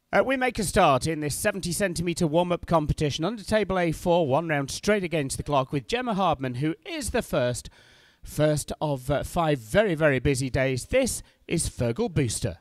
We make a start in this 70cm warm-up competition under table A4, one round straight against the clock with Gemma Hardman, who is the first of 5 very, very busy days. This is Fergal Booster.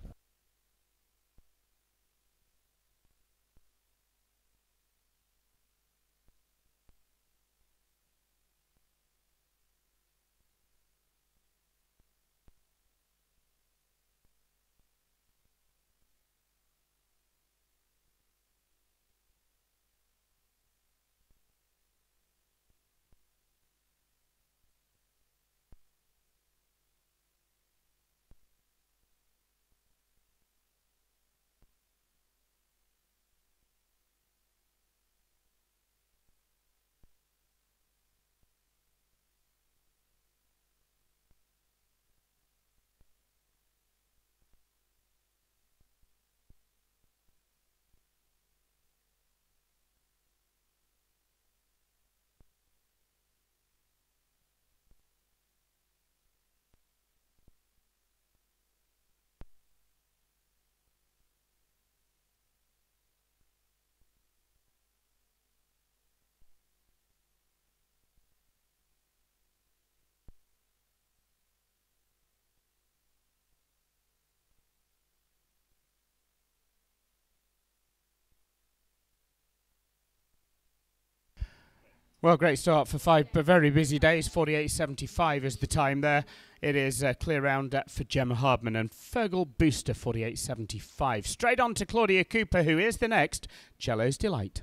Well, great start for 5 very busy days. 48.75 is the time there. It is a clear round for Gemma Hardman and Fergal Booster 48.75. Straight on to Claudia Cooper, who is the next Cello's Delight.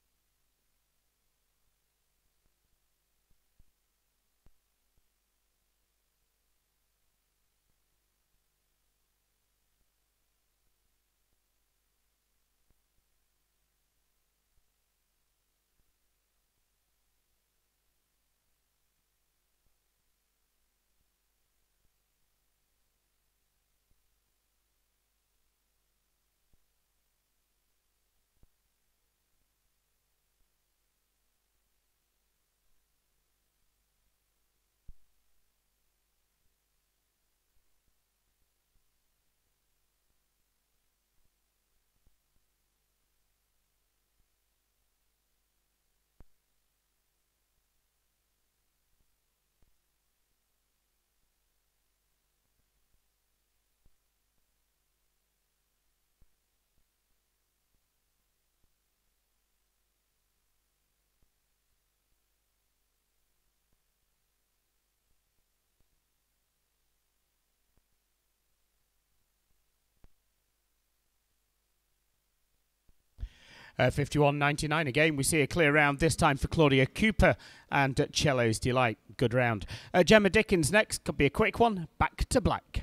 $51.99 again. We see a clear round this time for Claudia Cooper and Cello's Delight. Good round. Gemma Dickens next. Could be a quick one. Back to Black.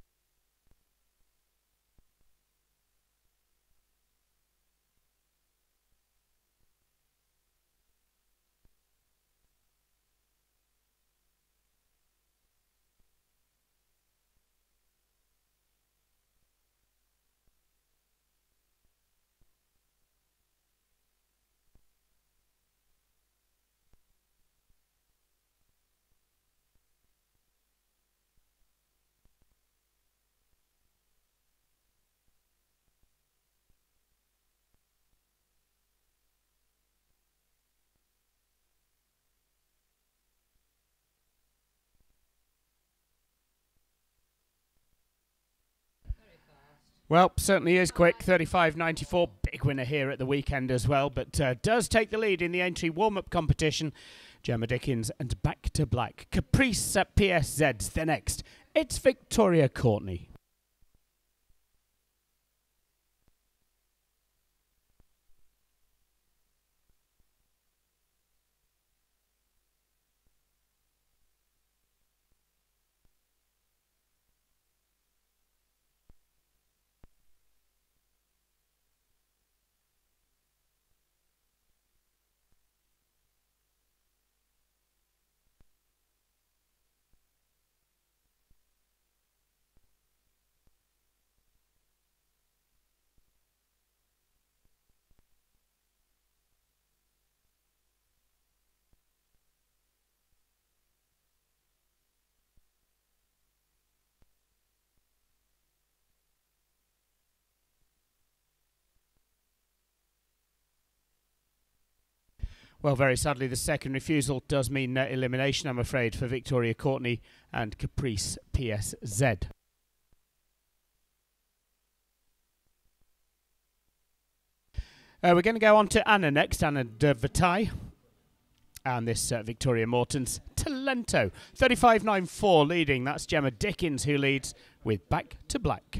Well, certainly is quick. 35.94. Big winner here at the weekend as well, but does take the lead in the entry warm-up competition. Gemma Dickens and Back to Black. Caprice at PSZ's the next. It's Victoria Courtney. Well, very sadly, the second refusal does mean elimination, I'm afraid, for Victoria Courtney and Caprice PSZ. We're going to go on to Anna next, Anna de Vitaille. And this Victoria Morton's Talento. 35.94 leading. That's Gemma Dickens who leads with Back to Black.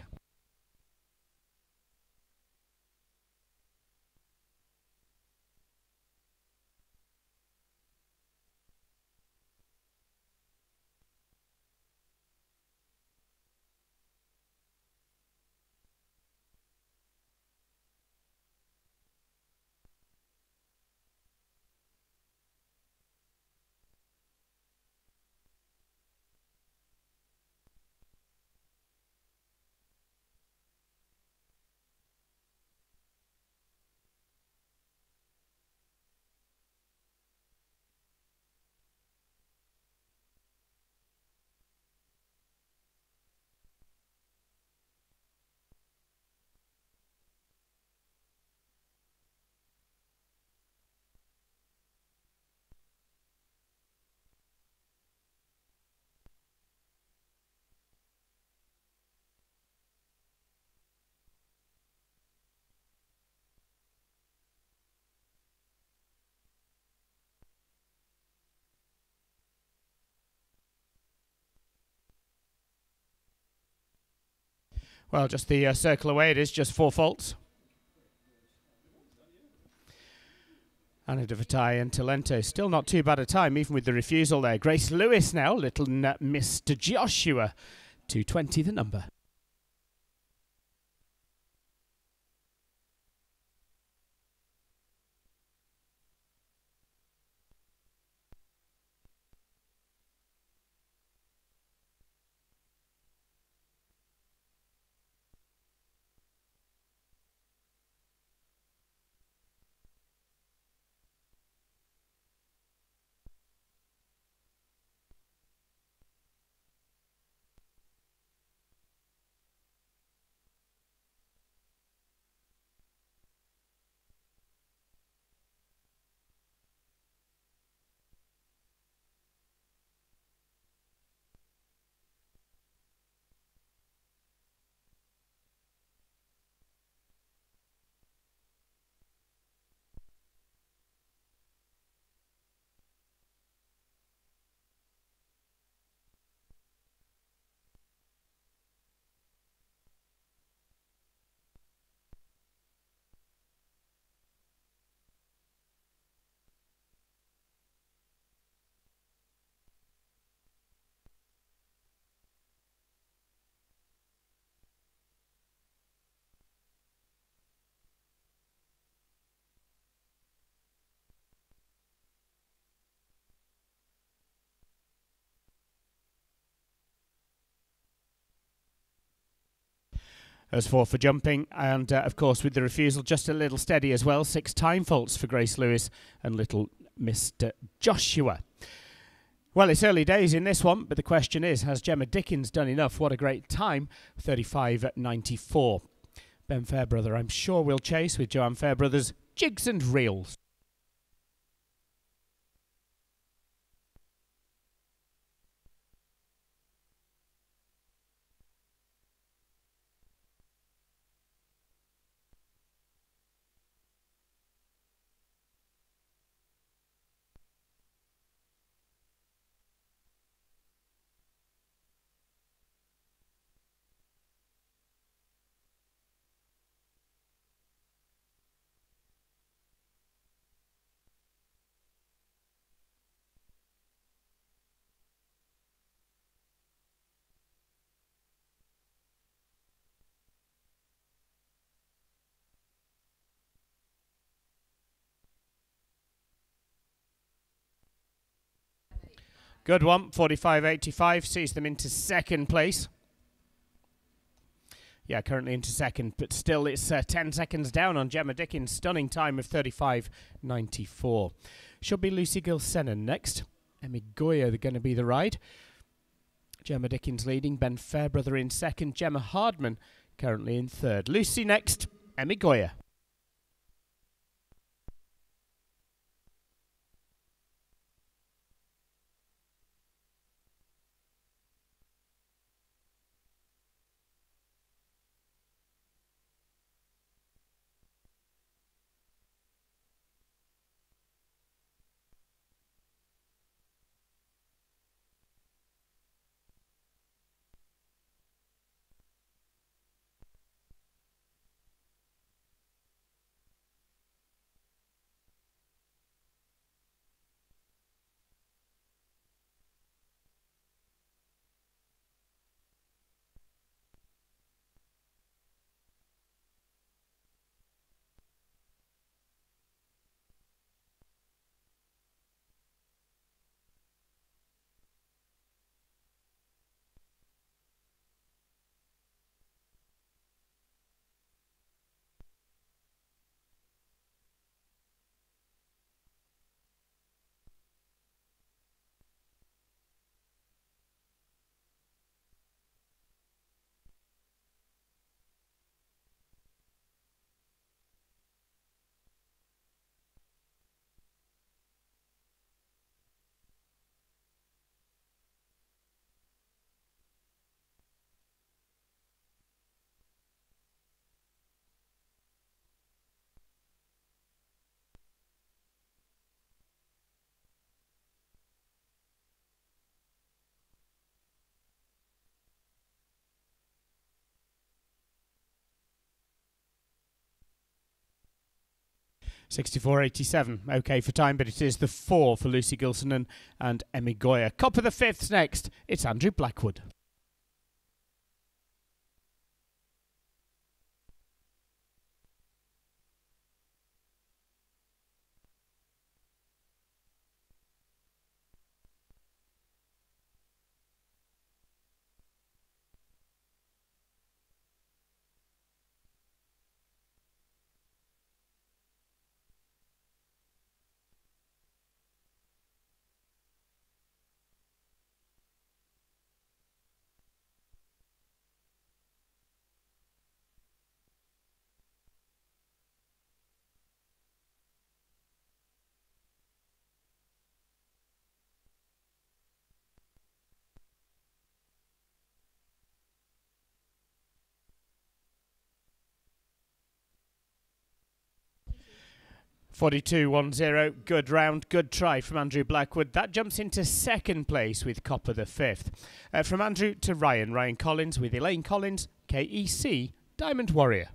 Well, just the circle away it is, just 4 faults. Anna de Vitaille and Talento, still not too bad a time, even with the refusal there. Grace Lewis now, little Mr. Joshua, 220 the number. As 4 for jumping, and of course with the refusal just a little steady as well. 6 time faults for Grace Lewis and little Mr. Joshua. Well, it's early days in this one, but the question is, has Gemma Dickens done enough? What a great time, 35.94. Ben Fairbrother, I'm sure, will chase with Joanne Fairbrother's Jigs and Reels. Good one, 45.85, sees them into second place. Yeah, currently into second, but still it's 10 seconds down on Gemma Dickens' stunning time of 35.94. Should be Lucy Gilsenan next. Emmy Goya, they're going to be the ride. Gemma Dickens leading, Ben Fairbrother in second, Gemma Hardman currently in third. Lucy next, Emmy Goya. 64.87. Okay for time, but it is the 4 for Lucy Gilson and Emmy Goyer. Cop of the Fifth's next. It's Andrew Blackwood. .42.10, good round, good try from Andrew Blackwood. That jumps into second place with Copper the Fifth. From Andrew to Ryan Collins with Elaine Collins, KEC, Diamond Warrior.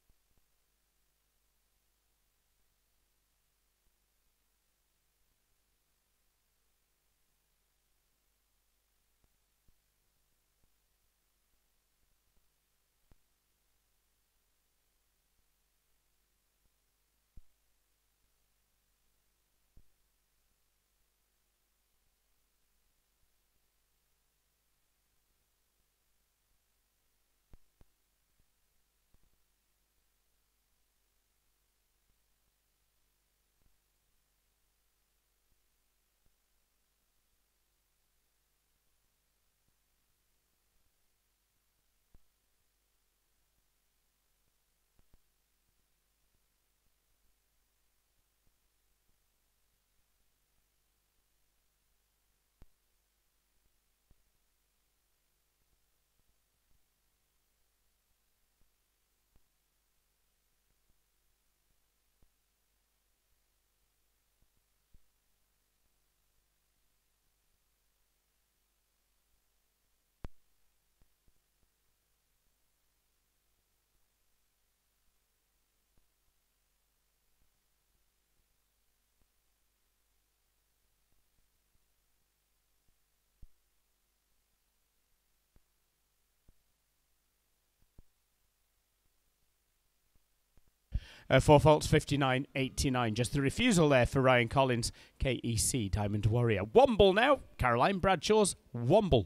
Four faults, 59.89. Just the refusal there for Ryan Collins, KEC, Diamond Warrior. Womble now, Caroline Bradshaw's Womble.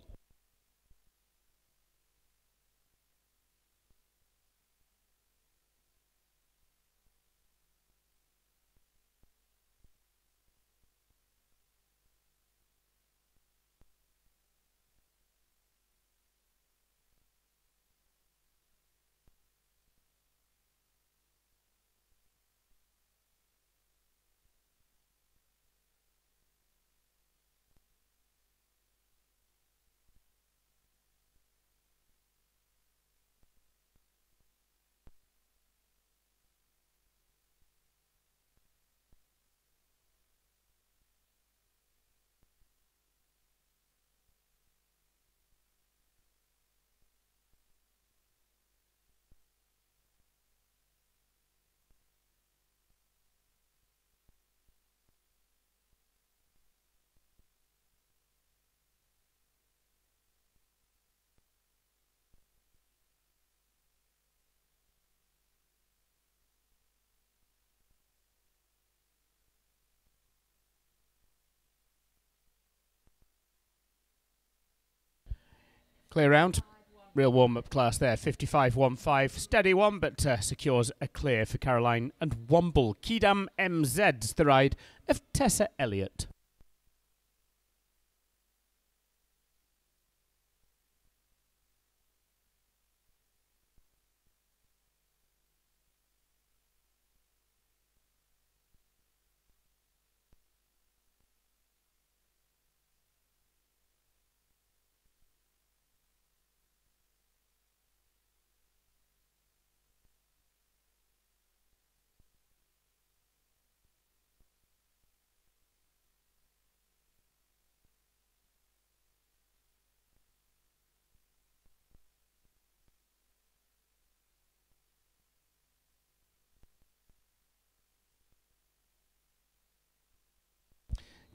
Clear round. Real warm-up class there, 55.15. Steady one, but secures a clear for Caroline and Womble. Kidam MZ's the ride of Tessa Elliott.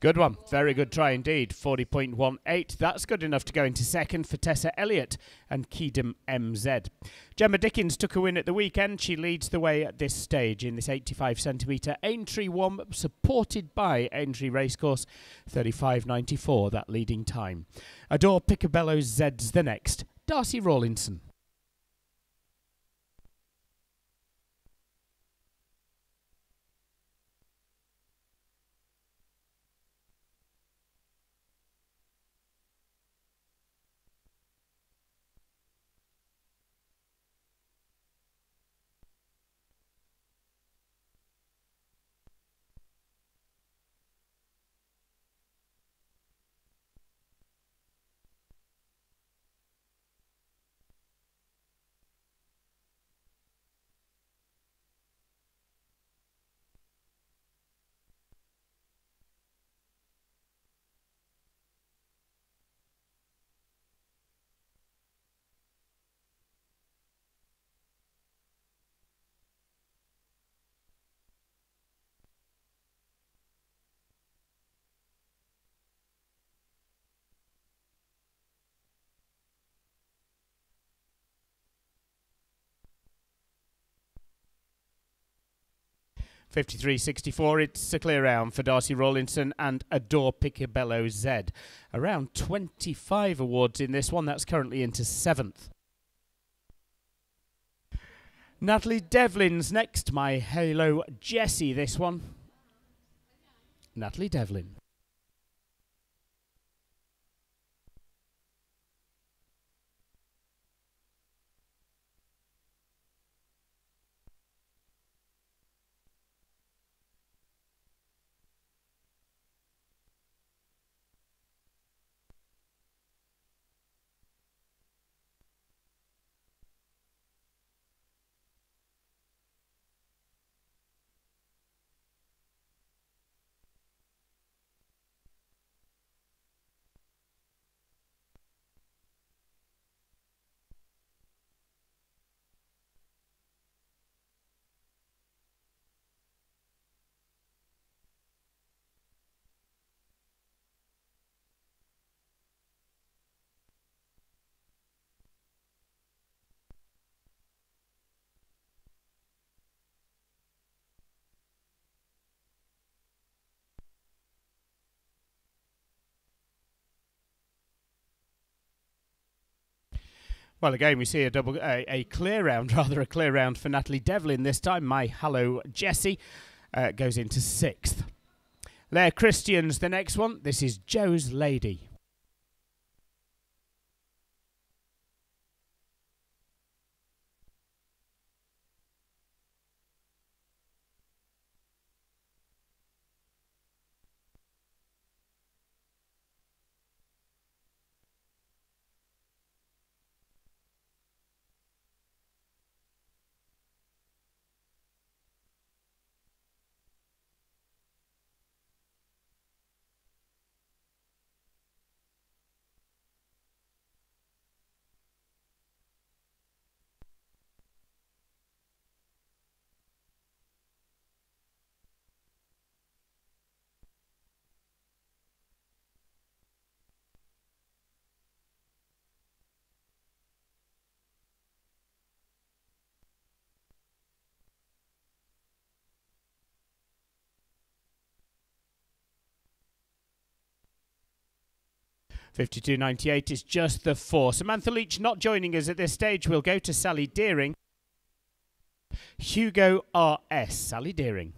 Good one. Very good try indeed. 40.18. That's good enough to go into second for Tessa Elliott and Keedom MZ. Gemma Dickens took a win at the weekend. She leads the way at this stage in this 85cm Aintree warm-up, supported by Aintree Racecourse. 35.94, that leading time. Adore Picabello Z's the next. Darcy Rawlinson. 53.64, it's a clear round for Darcy Rawlinson and Adore Picabello Z. Around 25 awards in this one, that's currently into 7th. Natalie Devlin's next, My Halo Jessie, this one. Natalie Devlin. 'Well, again, we see a clear round, rather a clear round for Natalie Devlin this time. My Hello Jessie goes into 6th. Lair Christian's the next one. This is Joe's Lady. 52.98 is just the 4. Samantha Leach not joining us at this stage. We'll go to Sally Deering. Hugo RS. Sally Deering.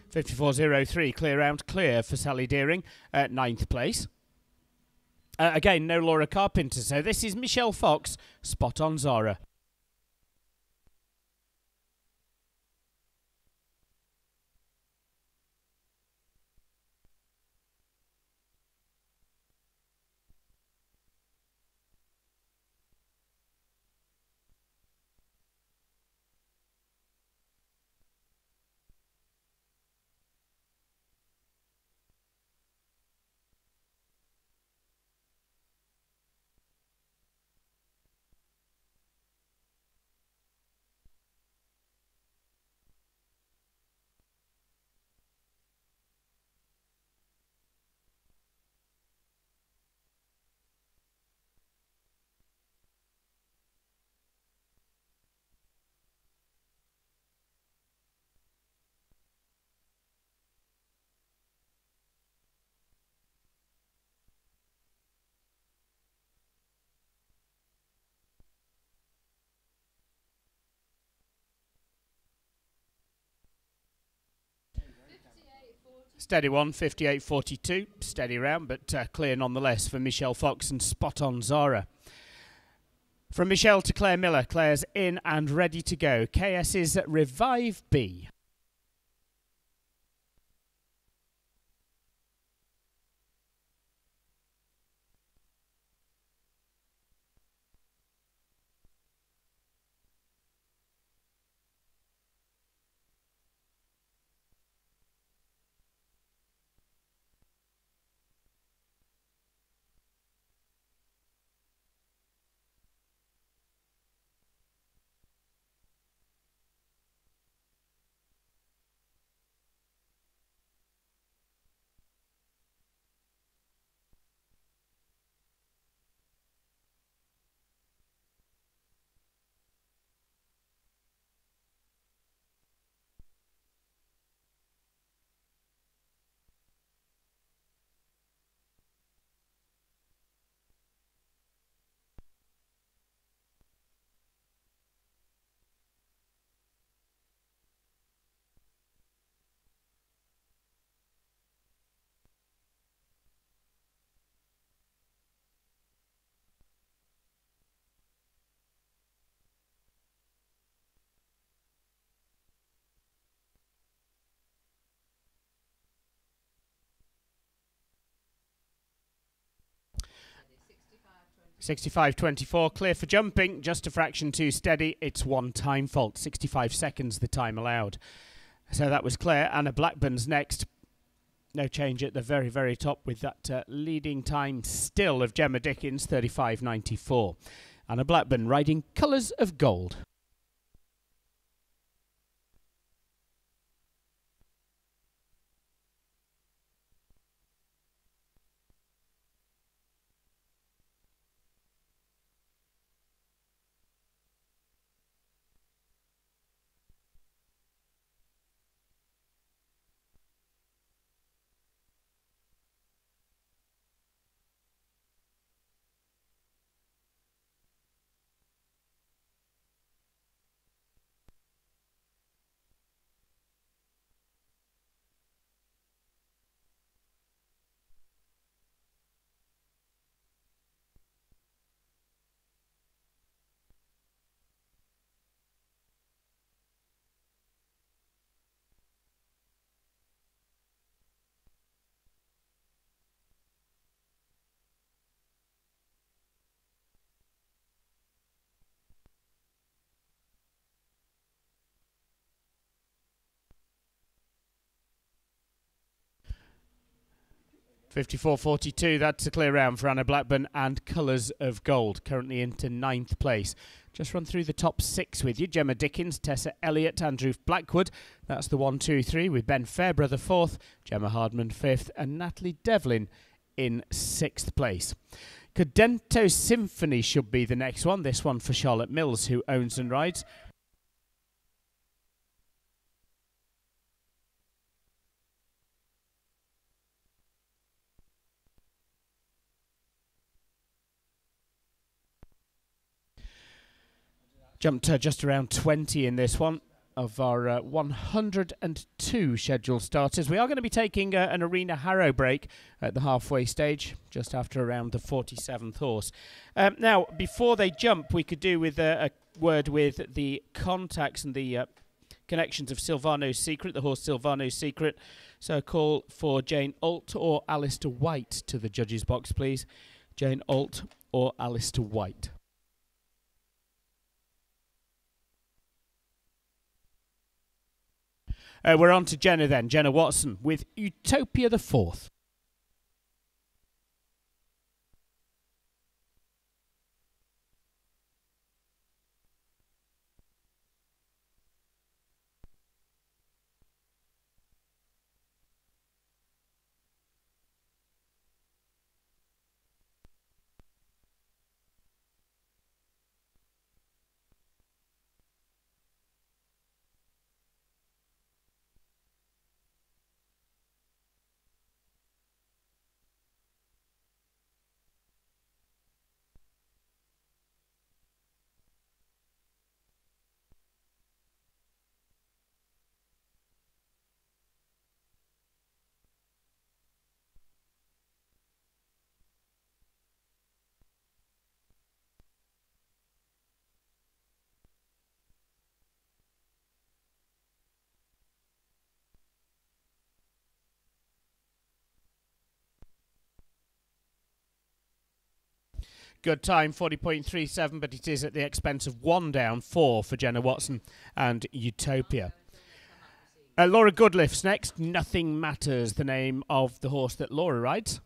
54.03, clear round, clear for Sally Deering at 9th place. Again, no Laura Carpenter, so this is Michelle Fox, Spot on Zara. Steady one, 58.42, steady round, but clear nonetheless for Michelle Fox and Spot on Zara. From Michelle to Claire Miller, Claire's in and ready to go. KS's Revive B. .65.24, clear for jumping, just a fraction too steady. It's one time fault, 65 seconds the time allowed. So that was Claire. Anna Blackburn's next. No change at the very, very top with that leading time still of Gemma Dickens, 35.94. Anna Blackburn riding Colours of Gold. .54.42, that's a clear round for Anna Blackburn and Colours of Gold, currently into 9th place. Just run through the top 6 with you. Gemma Dickens, Tessa Elliott, Andrew Blackwood. That's the 1, 2, 3 with Ben Fairbrother 4th, Gemma Hardman 5th and Natalie Devlin in 6th place. Cadento Symphony should be the next one. This one for Charlotte Mills, who owns and rides. Jumped just around 20 in this one. of our 102 scheduled starters. We are going to be taking an arena harrow break at the halfway stage, just after around the 47th horse. Now, before they jump, we could do with a word with the contacts and the connections of Silvano's Secret, the horse Silvano's Secret. So a call for Jane Alt or Alistair White to the judges' box, please. Jane Alt or Alistair White. We're on to Jenna then, Jenna Watson, with Utopia the Fourth. Good time, 40.37, but it is at the expense of 1 down, 4 for Jenna Watson and Utopia. Laura Goodliff's next. Nothing Matters, the name of the horse that Laura rides.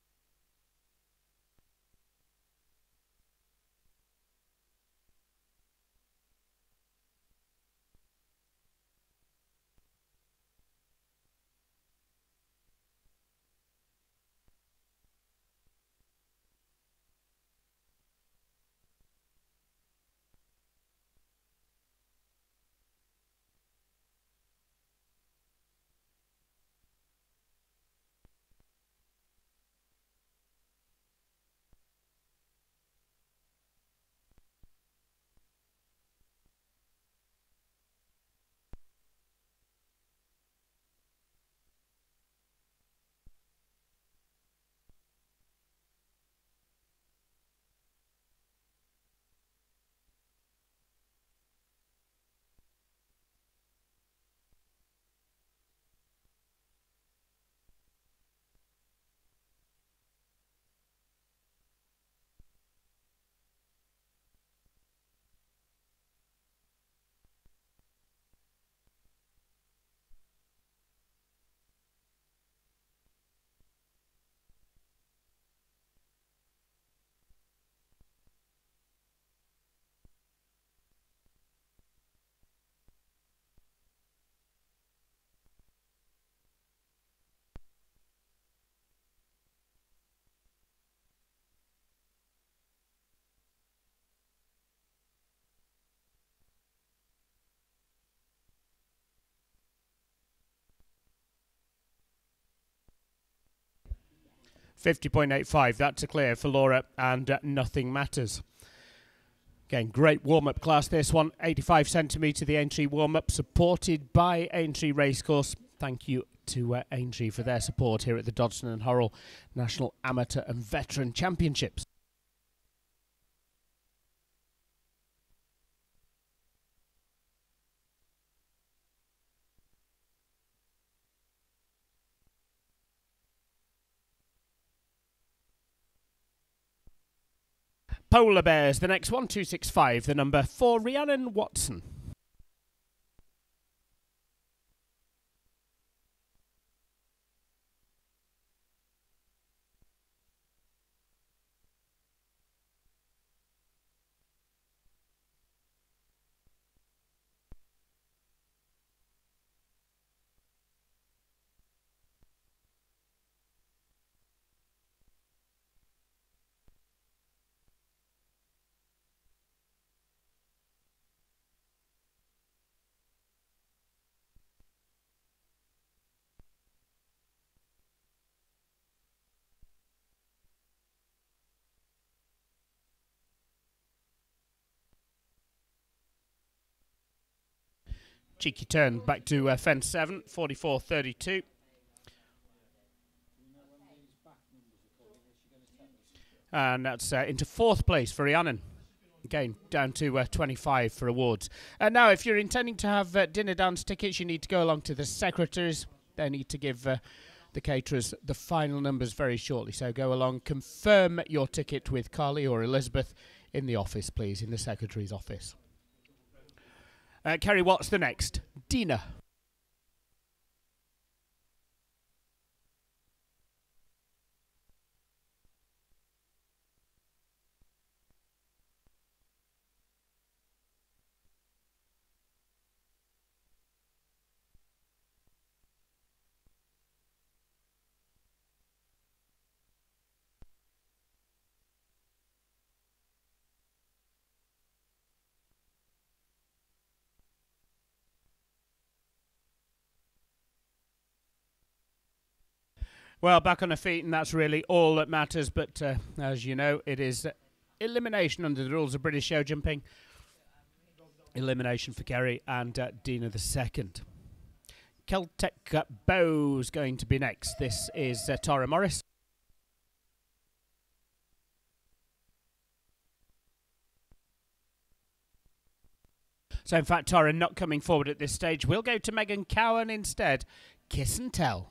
$50.85, that's a clear for Laura, and Nothing Matters. Again, great warm-up class this one. 85 centimetre the Aintree warm-up, supported by Aintree Racecourse. Thank you to Aintree for their support here at the Dodson and Horrell National Amateur and Veteran Championships. Polar Bears, the next one, 265, the number for Rhiannon Watson. Cheeky turn back to fence 7, 44.32. And that's into 4th place for Rhiannon. Again, down to 25 for awards. And now, if you're intending to have dinner dance tickets, you need to go along to the secretaries. They need to give the caterers the final numbers very shortly. So go along, confirm your ticket with Carly or Elizabeth in the office, please, in the secretary's office. Kerry, what's the next? Dina. Well, back on her feet, and that's really all that matters. But as you know, it is elimination under the rules of British show jumping. Elimination for Kerry and Dina the second. Celtic Bow's going to be next. This is Tara Morris. So, in fact, Tara not coming forward at this stage. We'll go to Megan Cowan instead. Kiss and Tell.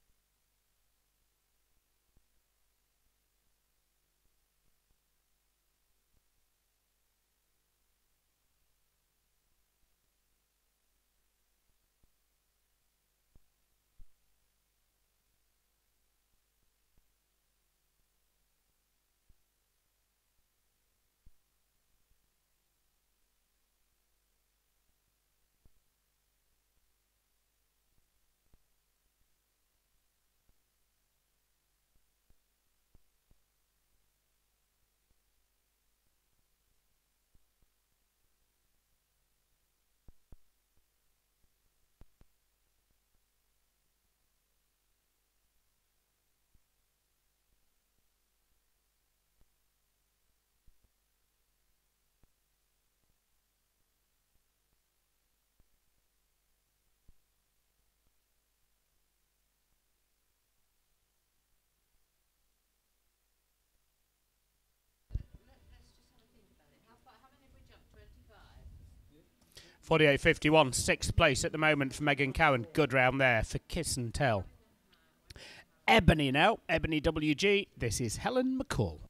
.48.51, 6th place at the moment for Megan Cowan. Good round there for Kiss and Tell. Ebony now, Ebony WG. This is Helen McCall.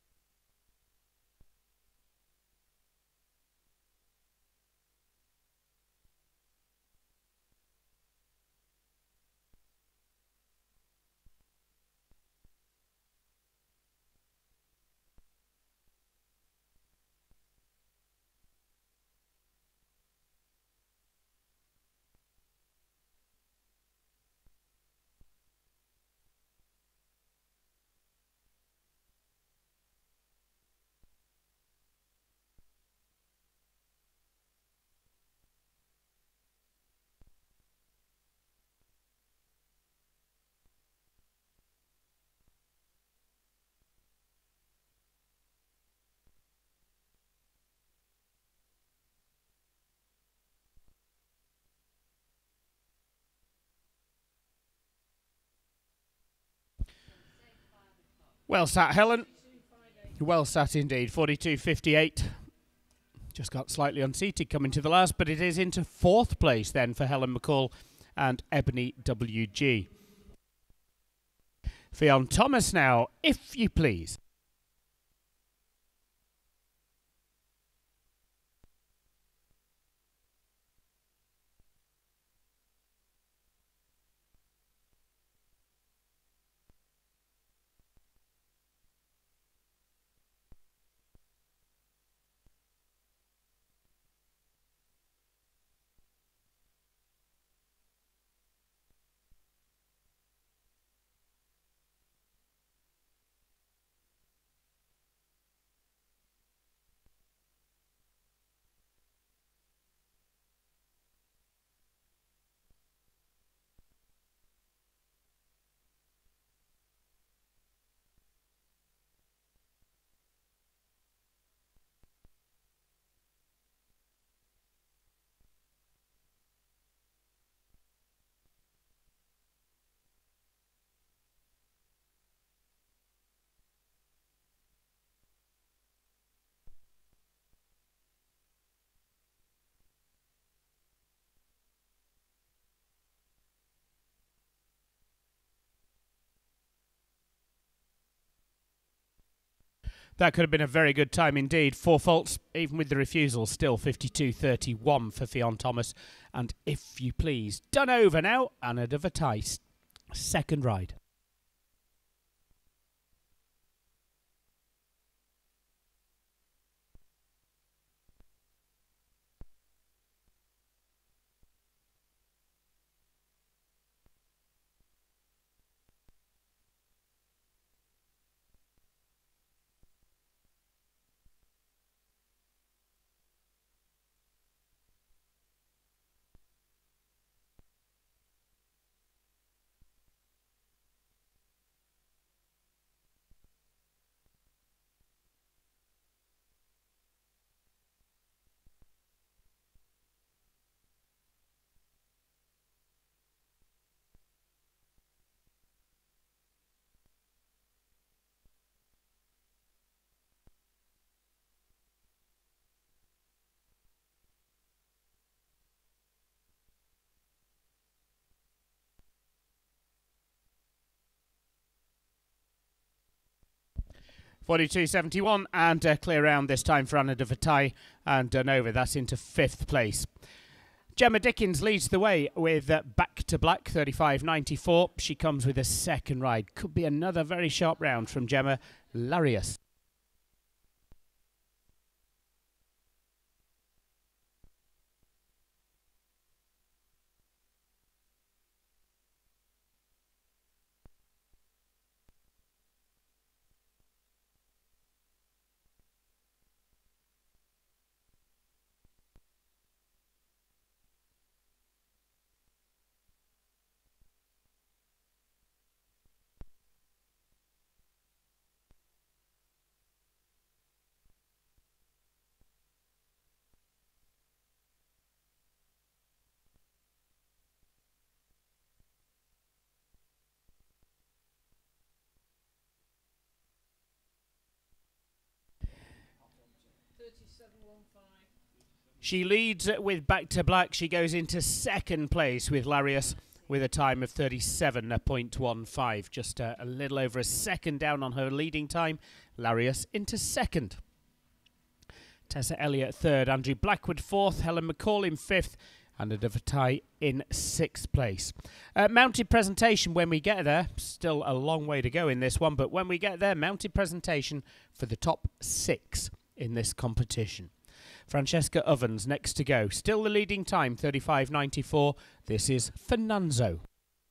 Well sat, Helen. Well sat indeed. 42.58. Just got slightly unseated coming to the last, but it is into 4th place then for Helen McCall and Ebony WG. Fionn Thomas now, if you please. That could have been a very good time indeed. 4 faults, even with the refusal, still 52.31 for Fionn Thomas. And if you please, done over now. Anna de Vertais, second ride. .42.71 and clear round this time for Anna de Vertais and done over. That's into 5th place. Gemma Dickens leads the way with Back to Black, 35.94. She comes with a second ride. Could be another very sharp round from Gemma. Larius. She leads with Back to Black. She goes into second place with Larius with a time of 37.15. Just a little over a second down on her leading time. Larius into second. Tessa Elliott third. Andrew Blackwood fourth. Helen McCall in fifth. Anna de Vertais in sixth place. Mounted presentation when we get there. Still a long way to go in this one, but when we get there, mounted presentation for the top 6 in this competition. Francesca Ovens next to go. Still the leading time, 35.94. This is Fernanzo.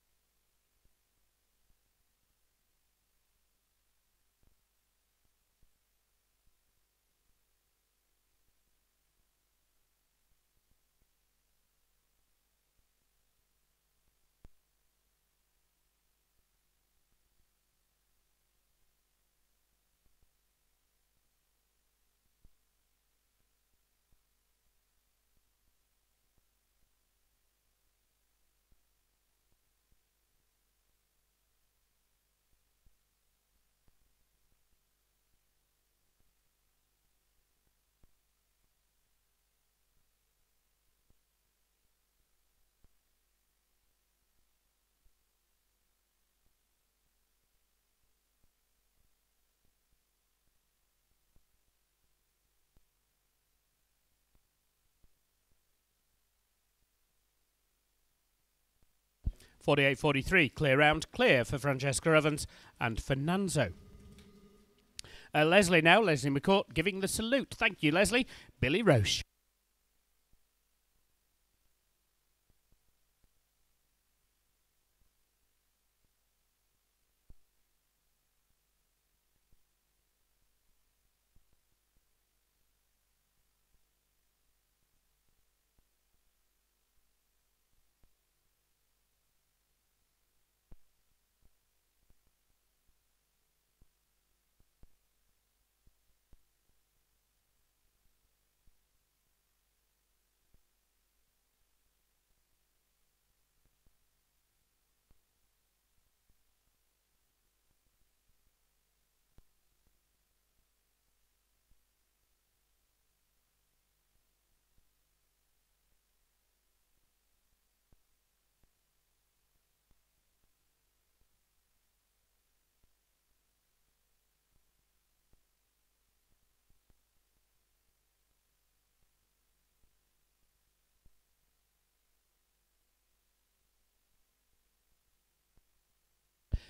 .48.43, clear round, clear for Francesca Ovens and Fernanzo. Leslie now, Leslie McCourt giving the salute. Thank you, Leslie. Billy Roche.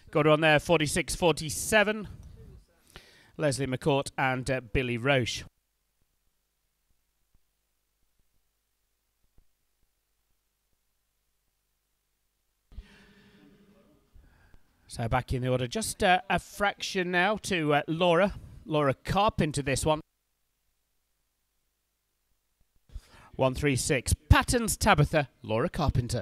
Got on there, 46-47. Leslie McCourt and Billy Roche. So back in the order, just a fraction now to Laura Carpenter this one. 136, Patterns Tabitha, Laura Carpenter.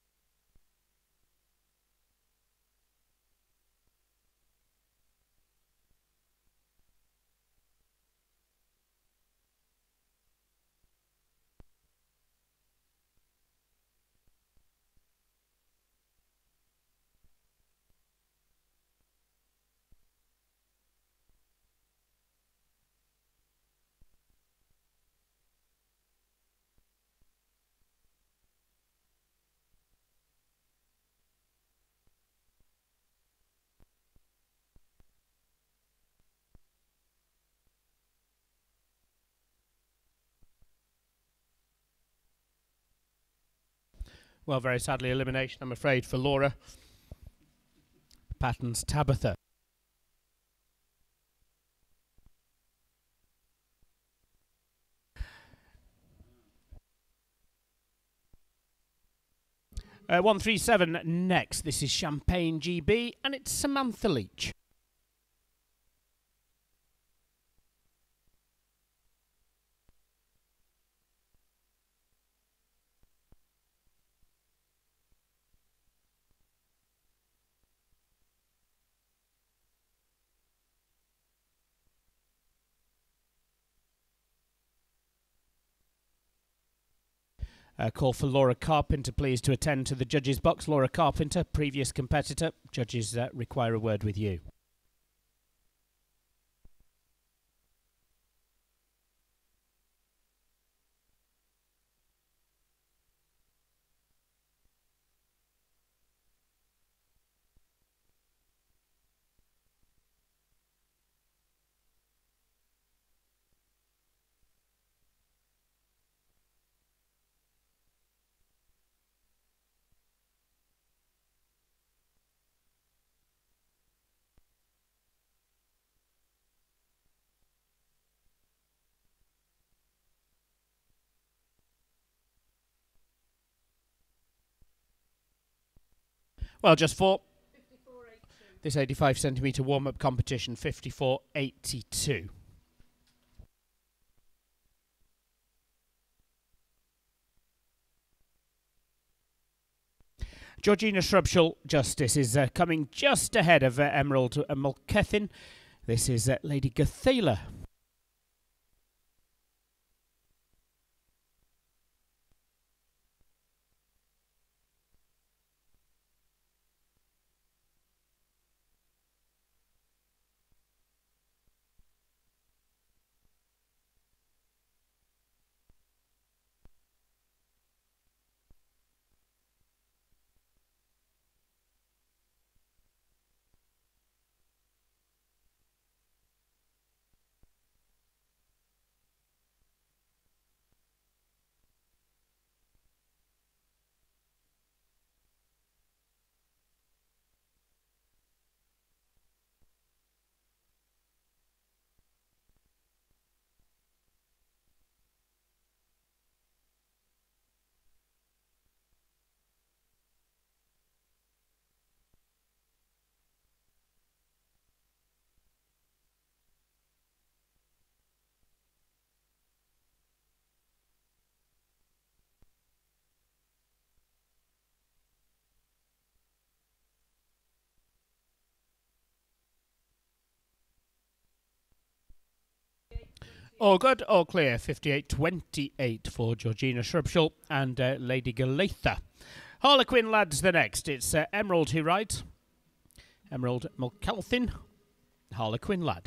Well, very sadly, elimination, I'm afraid, for Laura. Patterns Tabitha. Uh, 137 next. This is Champagne GB, and it's Samantha Leach. Call for Laura Carpenter, please, to attend to the judges' box. Laura Carpenter, previous competitor. Judges require a word with you. Well, just for this 85 centimetre warm-up competition, 54.82. Georgina Shrubshall Justice is coming just ahead of Emerald Mulkethin. This is Lady Gathala. All good, all clear. 58.28 for Georgina Shrubshall and Lady Gathala. Harlequin lads the next. It's Emerald who rides. Emerald Mulkethin, Harlequin lad.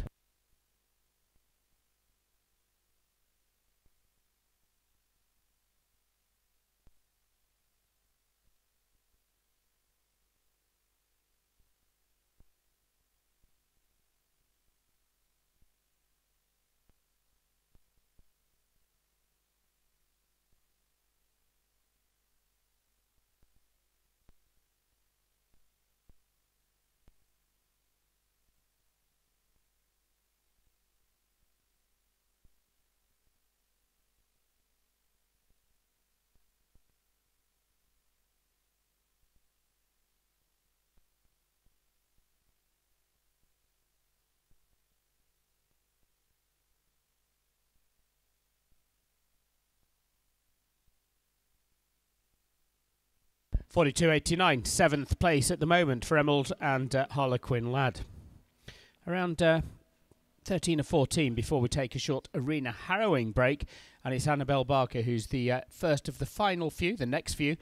42.89, 7th place at the moment for Emerald and Harlequin Lad. Around 13 or 14 before we take a short arena harrowing break, and it's Annabelle Barker who's the first of the final few, the next few.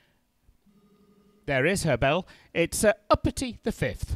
There is her bell. It's Uppity the 5th.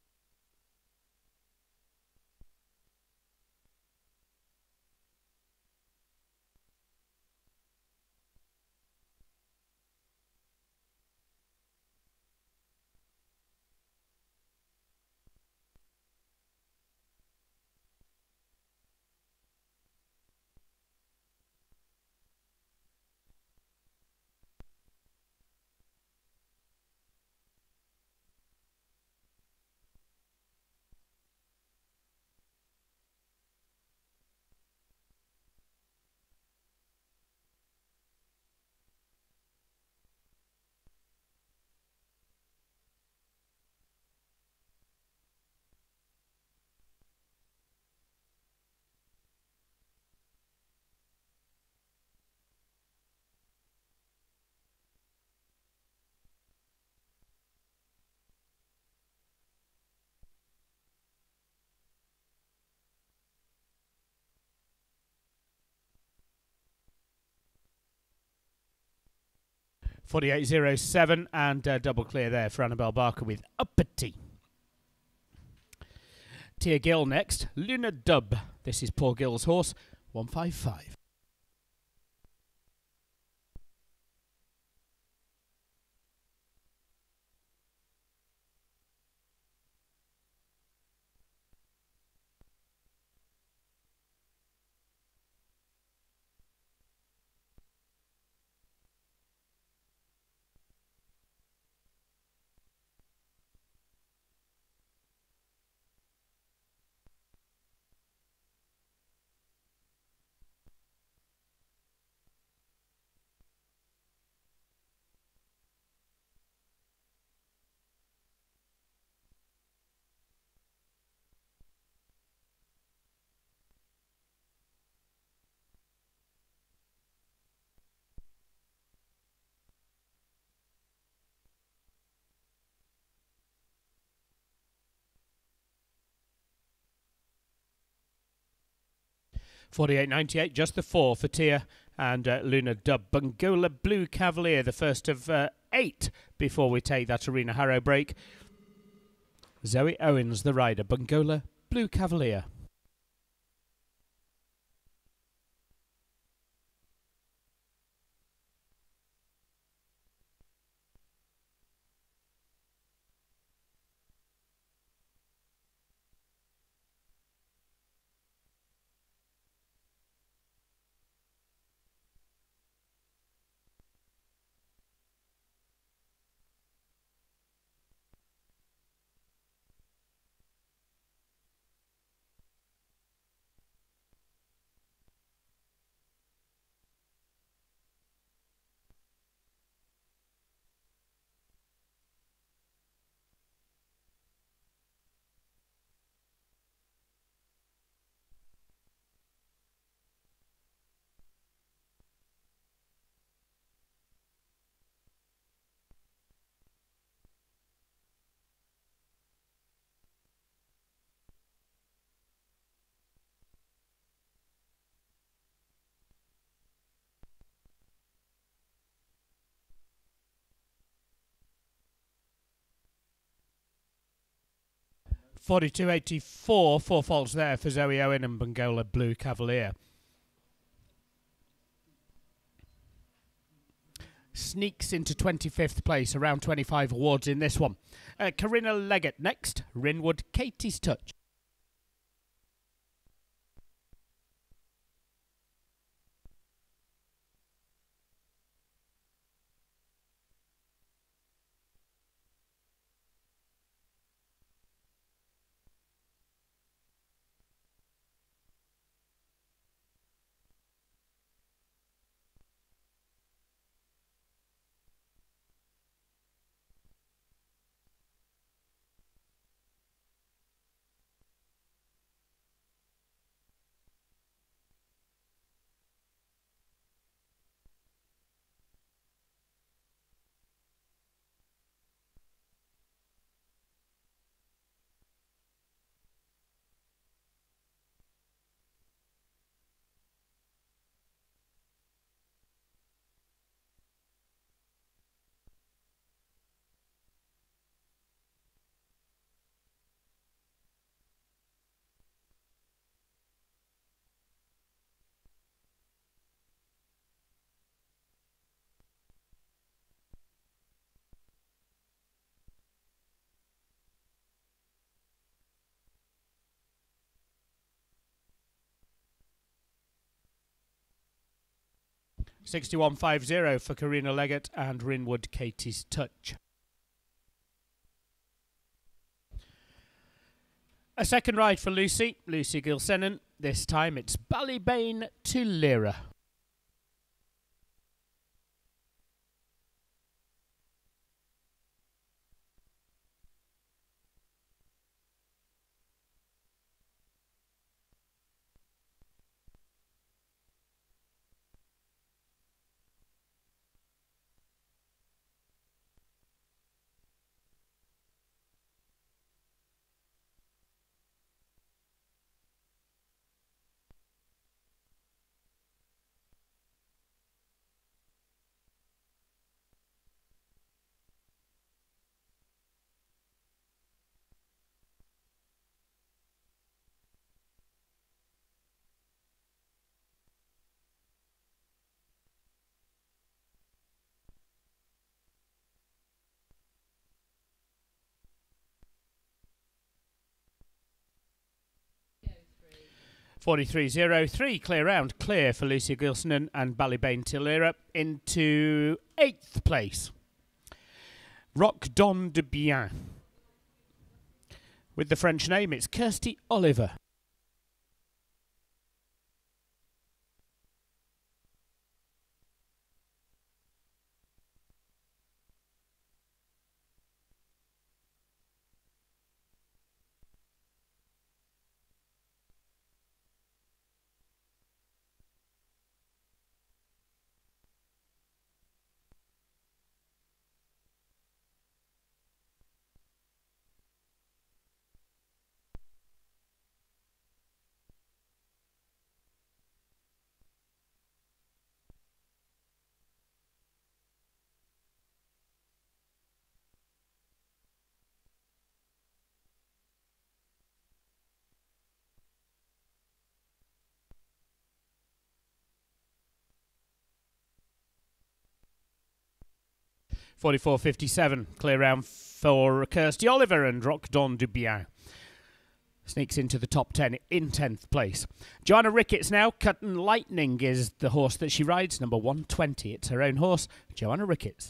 .48.07 and double clear there for Annabelle Barker with Uppity. Tia Gill next, Luna Dub. This is Paul Gill's horse, 155. .48.98, just the 4 for Tia and Luna Dub. Bungola Blue Cavalier, the first of 8 before we take that arena harrow break. Zoe Owens, the rider. Bungola Blue Cavalier. .42.84, 4 faults there for Zoe Owen and Bungola Blue Cavalier. Sneaks into 25th place, around 25 awards in this one. Corinna Leggett next, Rinwood Katie's Touch. 61.50 for Karina Leggett and Rinwood Katie's Touch. A second ride for Lucy Gilsenan. This time it's Ballybane to Lyra. .43.03, clear round, clear for Lucy Gilsenan and Ballybane to Lyra. Into 8th place, Rock Don de Bien. With the French name, it's Kirsty Oliver. .44.57, clear round for Kirsty Oliver and Rock Don du Bien. Sneaks into the top 10 in 10th place. Joanna Ricketts now. Cutting Lightning is the horse that she rides, number 120. It's her own horse, Joanna Ricketts.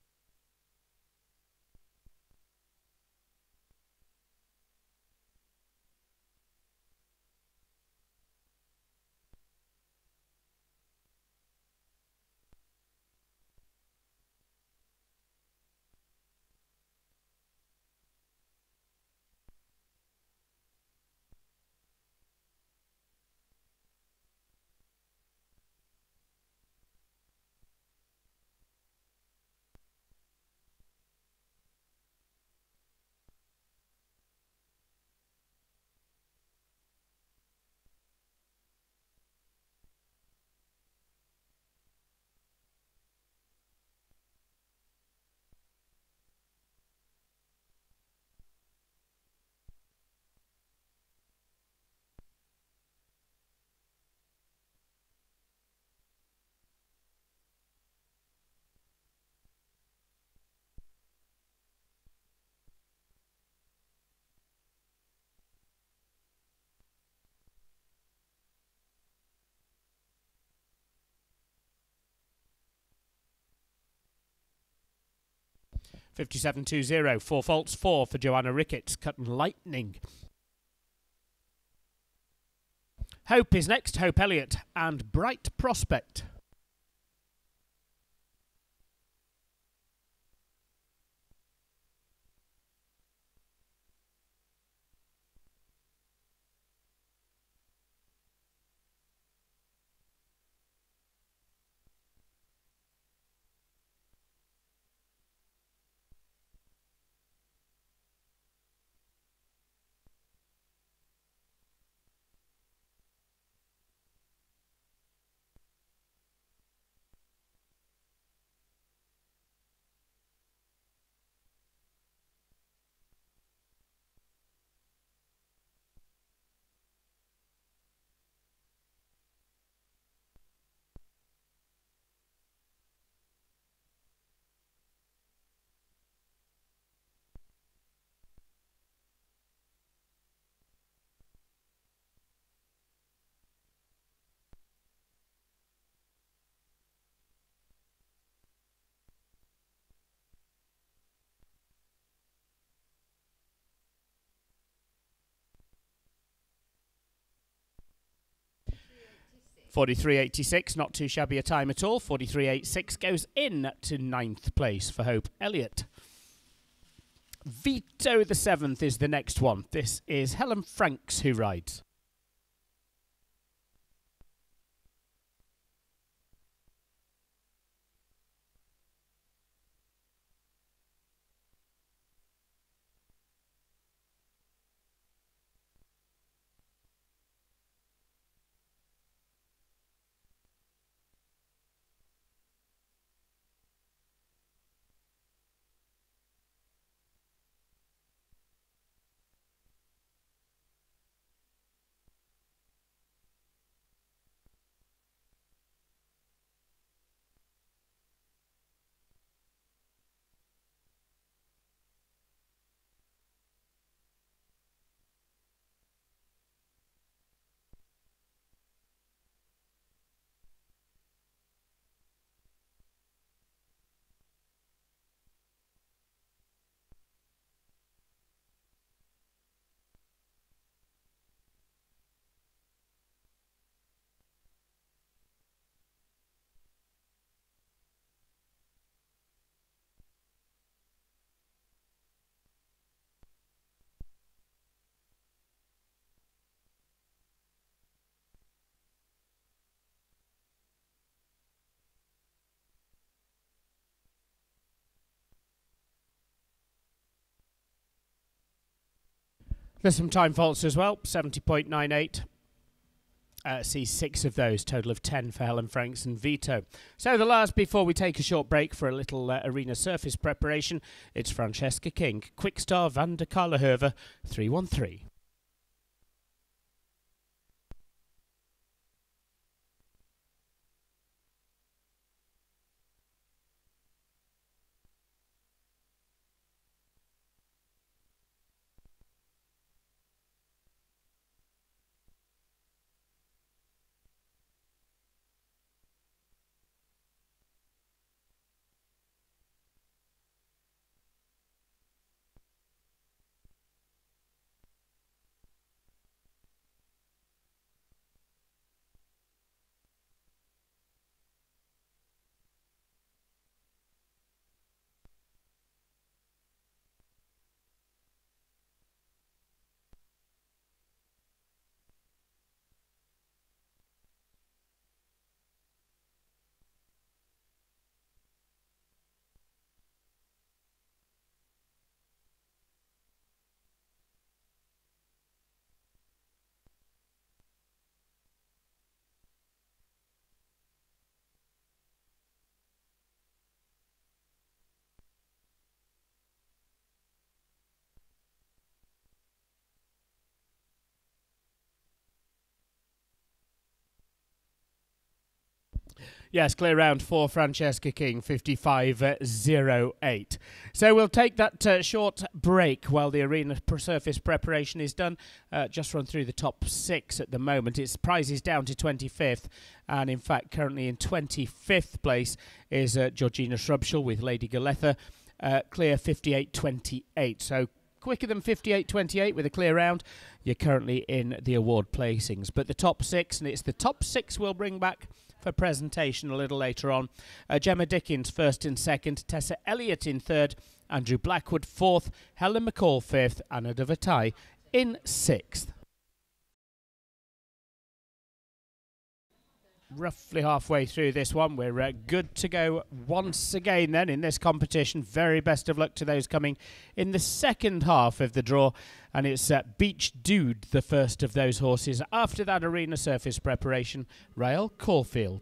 .57.20, 4 faults, 4 for Joanna Ricketts. Cutting Lightning. Hope is next, Hope Elliott and Bright Prospect. 43.86, not too shabby a time at all. 43.86 goes in to 9th place for Hope Elliott. Vito the 7th is the next one. This is Helen Franks who rides. There's some time faults as well, 70.98. See 6 of those, total of 10 for Helen Franks and Vito. So the last before we take a short break for a little arena surface preparation, it's Francesca King, Quickstar van der Karlehoeve 313. Yes, clear round for Francesca King, 55.08. So we'll take that short break while the arena surface preparation is done. Just run through the top 6 at the moment. Its prize is down to 25th, and in fact currently in 25th place is Georgina Shrubshall with Lady Galetha, clear 58.28. So quicker than 58.28 with a clear round. You're currently in the award placings. But the top 6, and it's the top 6 we'll bring back for presentation a little later on. Gemma Dickens first and second, Tessa Elliott in third, Andrew Blackwood fourth, Helen McCall fifth, Anna de Vertai in sixth. Roughly halfway through this one, we're good to go once again then in this competition. Very best of luck to those coming in the second half of the draw, and it's Beach Dude, the first of those horses. After that arena surface preparation, Rael Caulfield.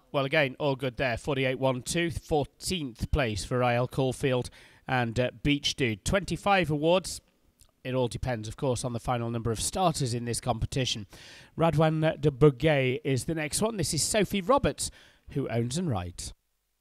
Well, again, all good there. 48-1-2, 14th place for IL Caulfield and Beach Dude. 25 awards. It all depends, of course, on the final number of starters in this competition. Radwan de Bugay is the next one. This is Sophie Roberts, who owns and rides.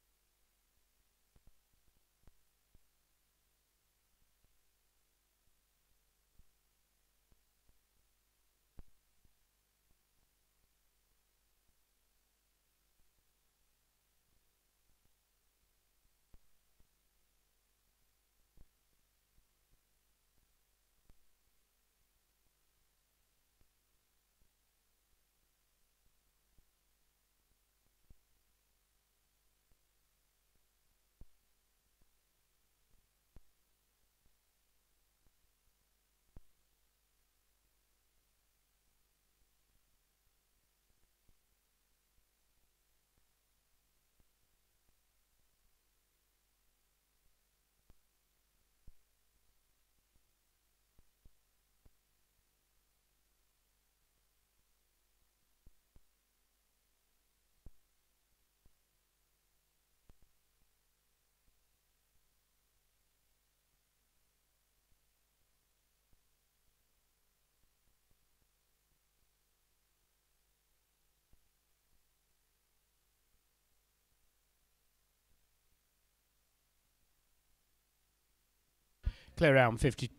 Clear round 50.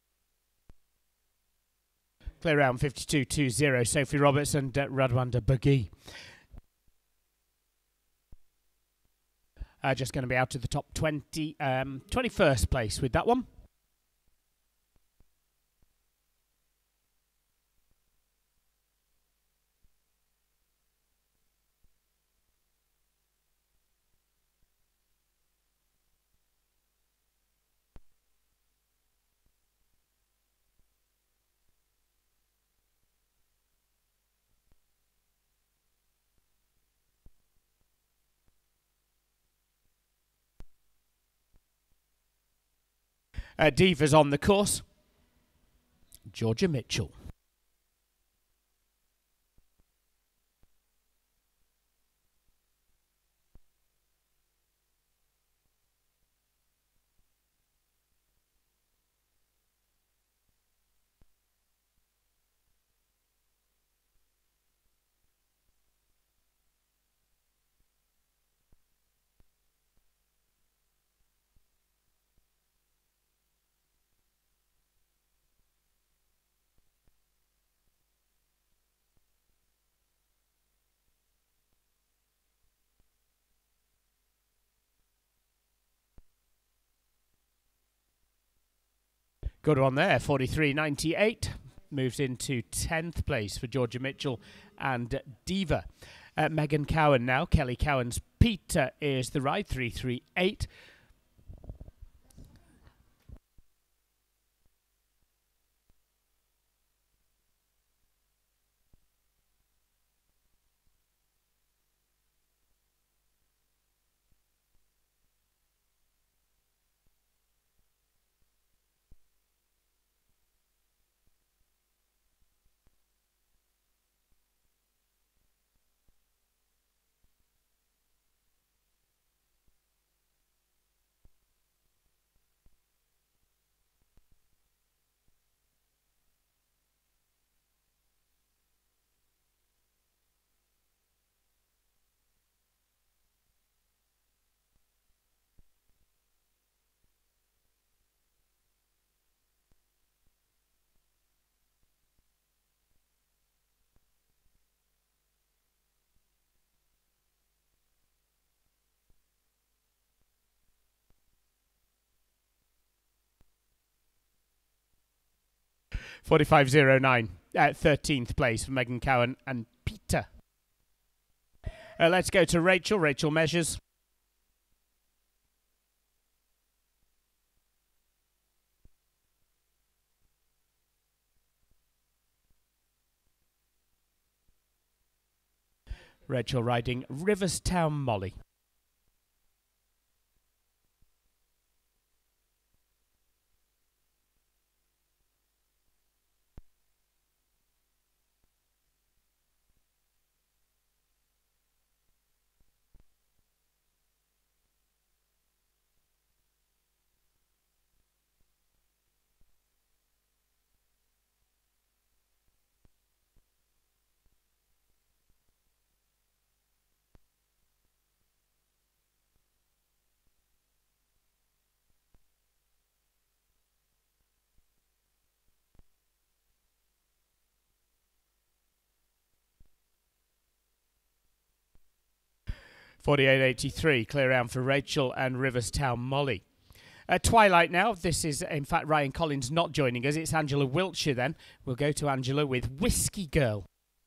Clear round 52-20. Sophie Roberts and Radwan de Bugay. Just going to be out of the top 20, 21st place with that one. Divas on the course. Georgia Mitchell. Good one there, 43.98. Moves into 10th place for Georgia Mitchell and Diva. Megan Cowan now. Kelly Cowan's Peter is the ride, 3.38. .45.09 at 13th place for Megan Cowan and Peter. Let's go to Rachel. Rachel measures. Rachel riding Riverstown Molly. 48.83, clear round for Rachel and Riverstown Molly. Twilight now. This is, in fact, Ryan Collins not joining us. It's Angela Wiltshire then. We'll go to Angela with Whiskey Girl.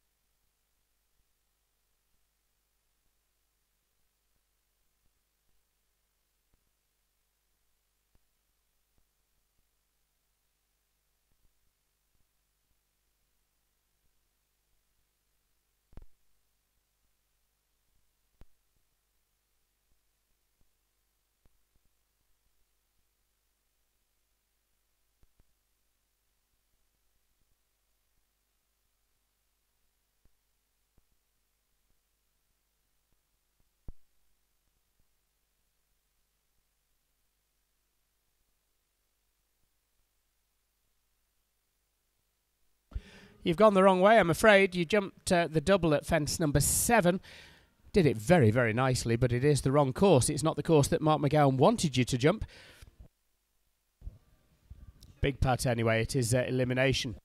You've gone the wrong way, I'm afraid. You jumped the double at fence number 7. Did it very, very nicely, but it is the wrong course. It's not the course that Mark McGowan wanted you to jump. Big putt anyway. It is elimination.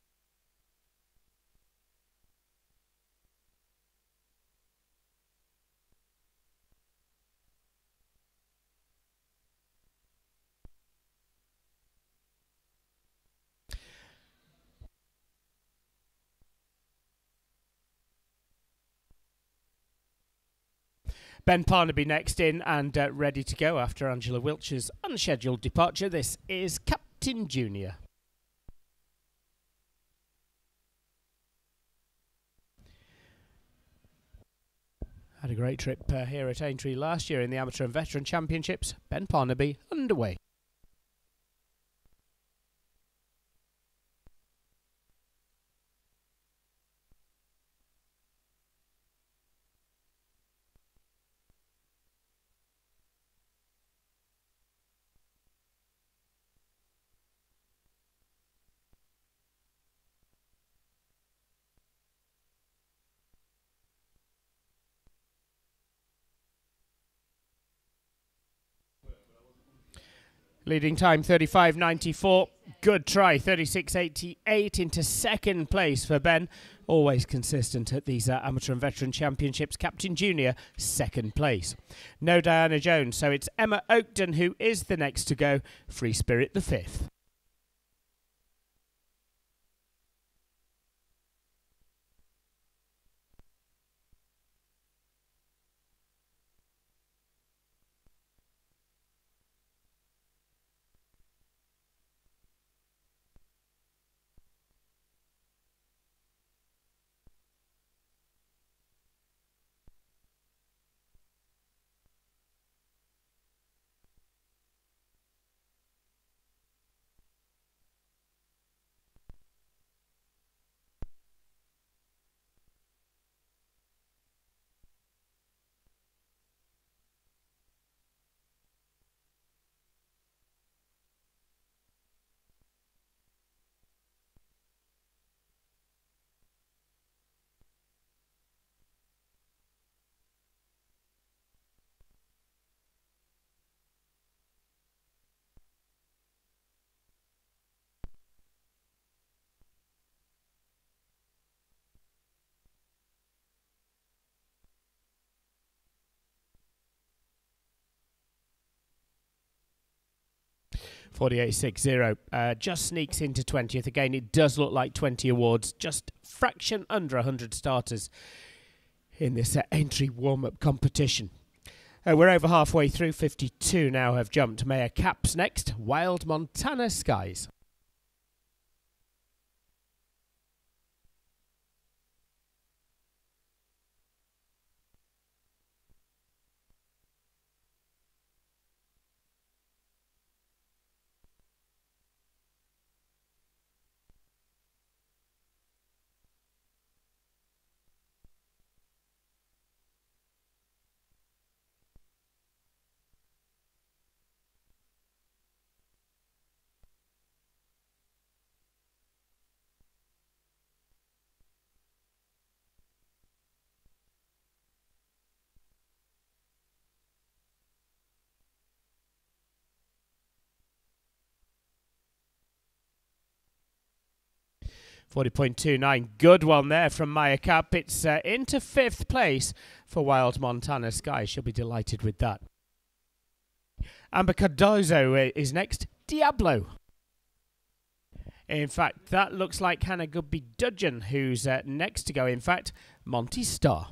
Ben Parnaby next in and ready to go after Angela Wiltshire's unscheduled departure. This is Captain Junior. Had a great trip here at Aintree last year in the Amateur and Veteran Championships. Ben Parnaby underway. Leading time 35.94. Good try, 36.88 into second place for Ben. Always consistent at these Amateur and Veteran Championships. Captain Junior, second place. No Diana Jones, so it's Emma Oakden who is the next to go. Free Spirit the 5th. .48.60, just sneaks into 20th. Again, it does look like 20 awards, just fraction under 100 starters in this entry warm-up competition. We're over halfway through, 52 now have jumped. Mayor Caps next, Wild Montana Skies. 40.29. Good one there from Maya Cup. It's into 5th place for Wild Montana Sky. She'll be delighted with that. Amber Cardozo is next. Diablo. In fact, that looks like Hannah Goodby-Dudgeon, who's next to go. In fact, Monty Starr.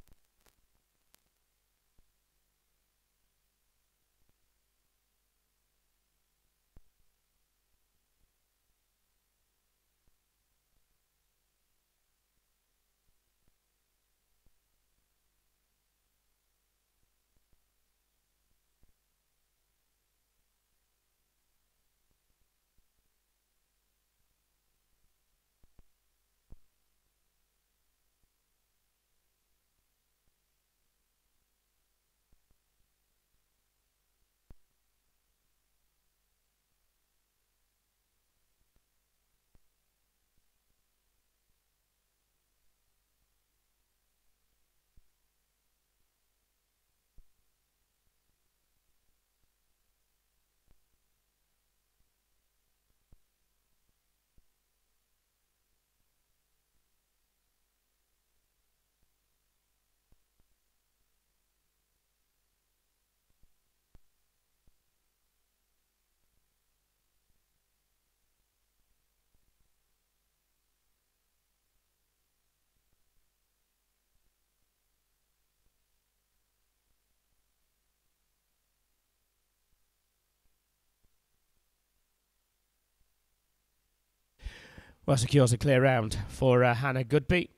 Well, secures a clear round for Hannah Goodby.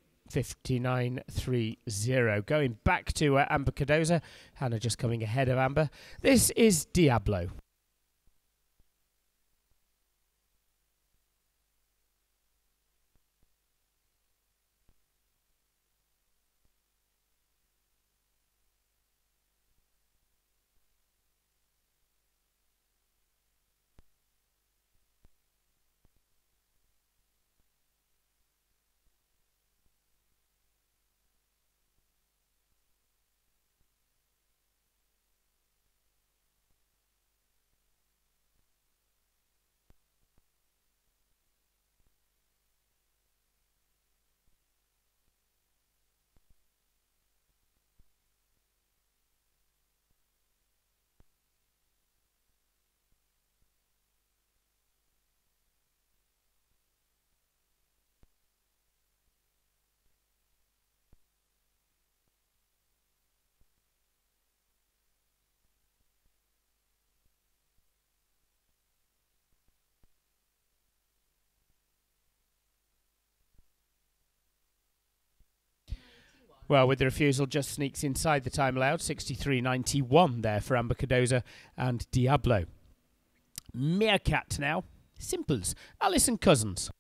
59.30. Going back to Amber Cardozo. Hannah just coming ahead of Amber. This is Diablo. Well, with the refusal, just sneaks inside the time allowed. 63.91 there for Amber Cardozo and Diablo. Meerkat now. Simples. Alison Cousins.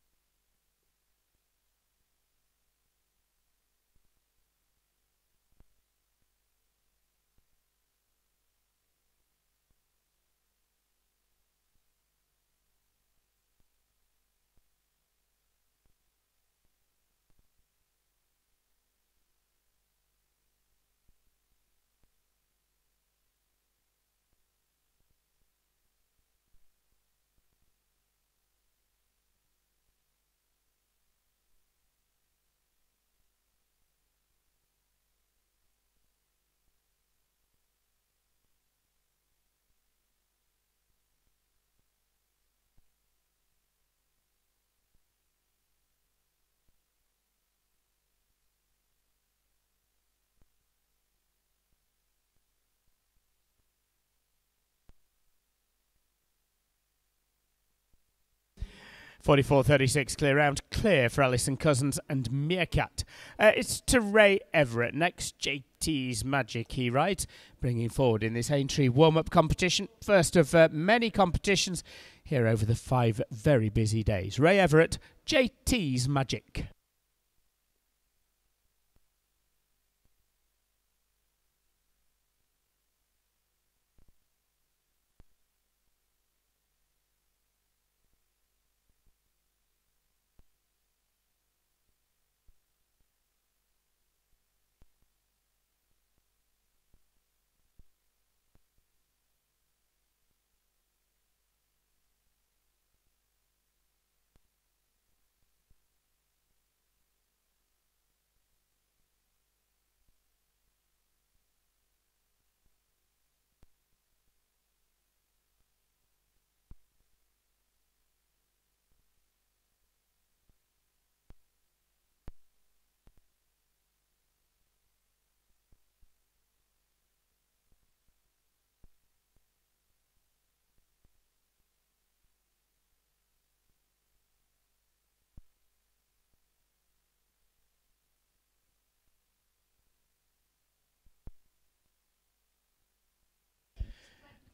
.44.36 clear round. Clear for Alison Cousins and Meerkat. It's to Ray Everett next. JT's Magic, he rides, bringing forward in this Aintree warm-up competition. First of many competitions here over the 5 very busy days. Ray Everett, JT's Magic.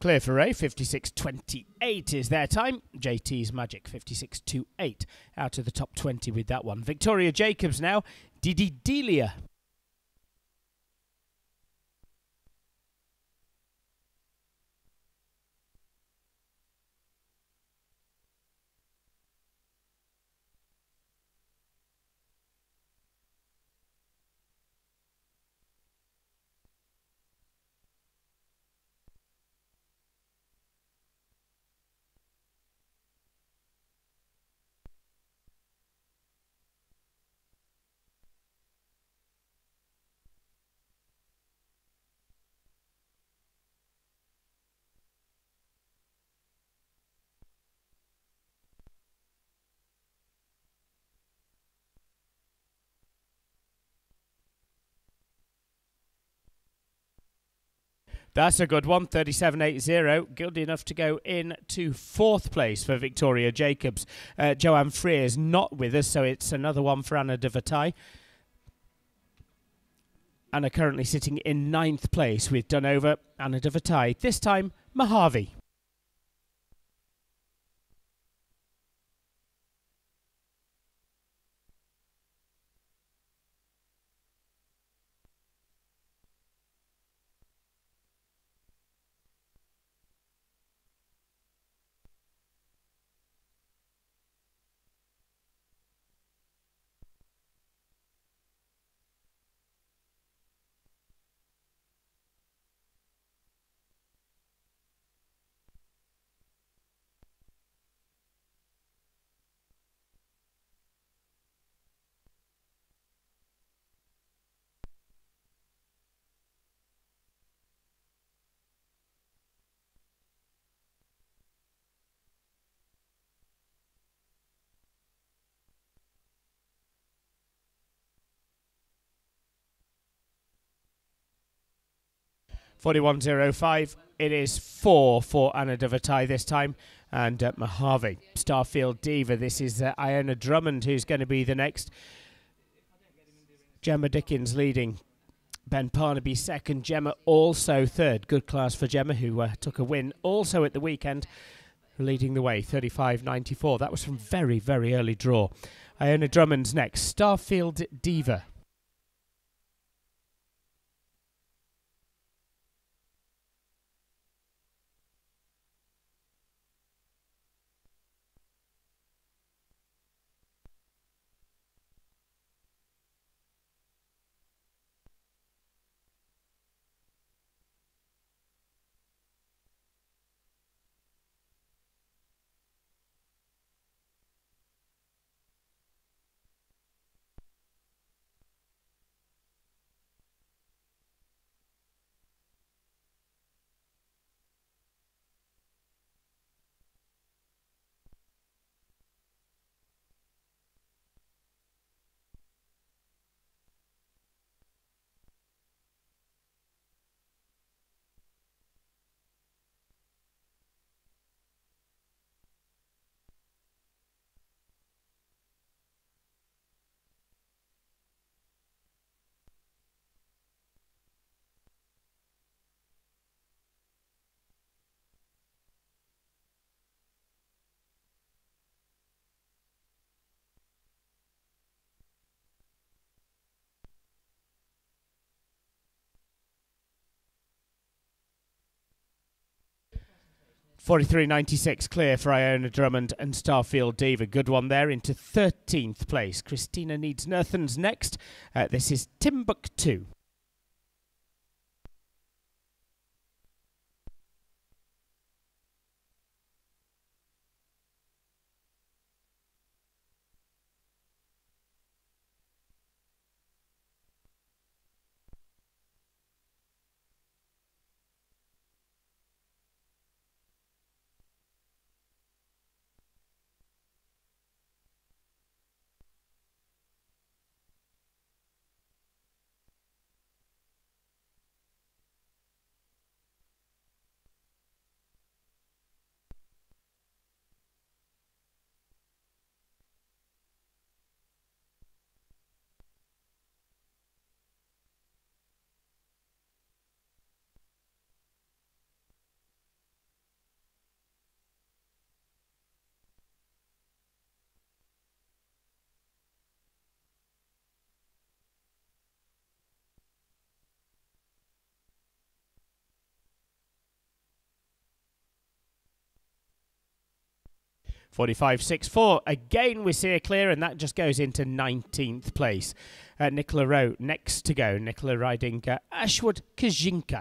Clear for Ray, 56.28 is their time. JT's Magic, 56.28 out of the top 20 with that one. Victoria Jacobs now, Didi Delia. That's a good one, 37.80. Good enough to go into fourth place for Victoria Jacobs. Joanne Freer's not with us, so it's another one for Anna de Vertai. Anna currently sitting in ninth place with Dunover. Anna de Vertai, this time Mojave. $41.05. It is 4 for Anna de Vertai this time. And Mojave, Starfield Diva. This is Iona Drummond who's going to be the next. Gemma Dickens leading. Ben Parnaby second. Gemma also third. Good class for Gemma, who took a win also at the weekend. Leading the way, 35.94. That was from very, very early draw. Iona Drummond's next. Starfield Diva. $43.96 clear for Iona Drummond and Starfield Diva. Good one there into 13th place. Christina Needs Nothing's next. This is Timbuktu. 45.64. Again, we see a clear, and that just goes into 19th place. Nicola Rowe next to go. Nicola riding Ashwood Kajinka.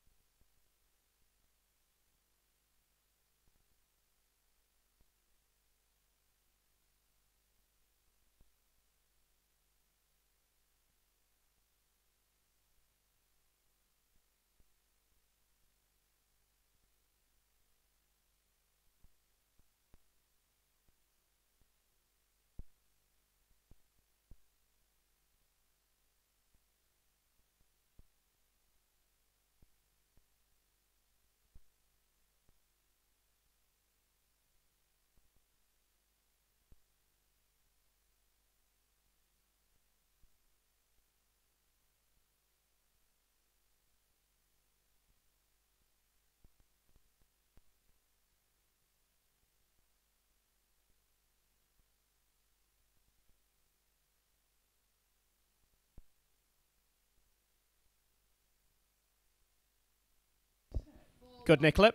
Good, Nicola.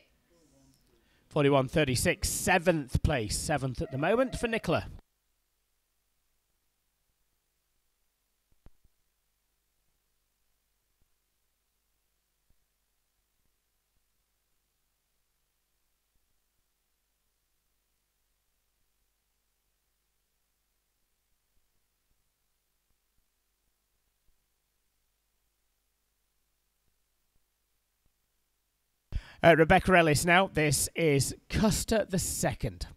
41.36, 7th place. 7th at the moment for Nicola. Rebecca Ellis now. This is Custer the second.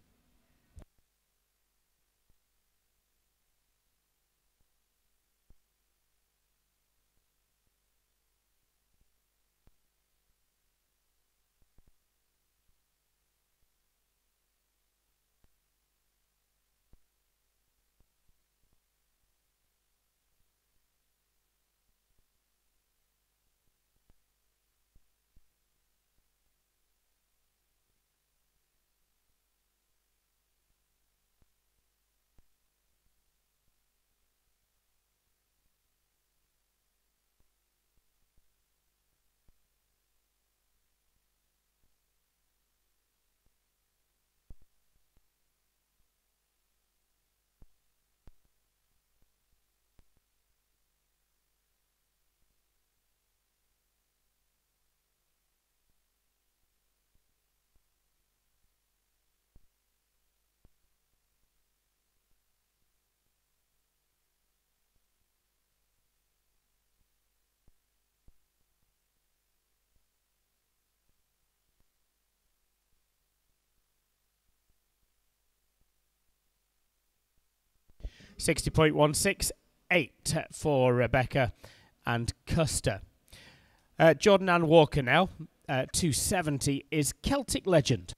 $60.168 for Rebecca and Custer. Jordan Ann Walker now. 270 is Celtic Legend.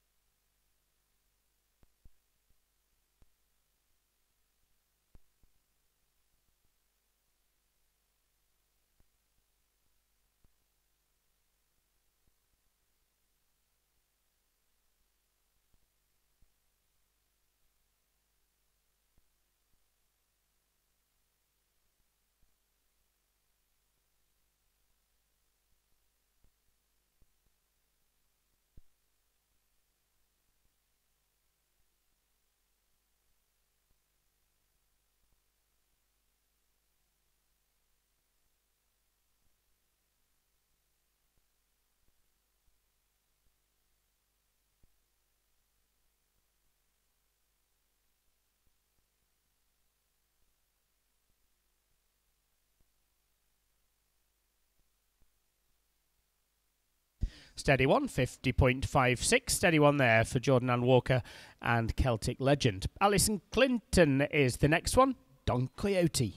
Steady one, 50.56. Steady one there for Jordan Ann Walker and Celtic Legend. Alison Clinton is the next one. Don Coyote.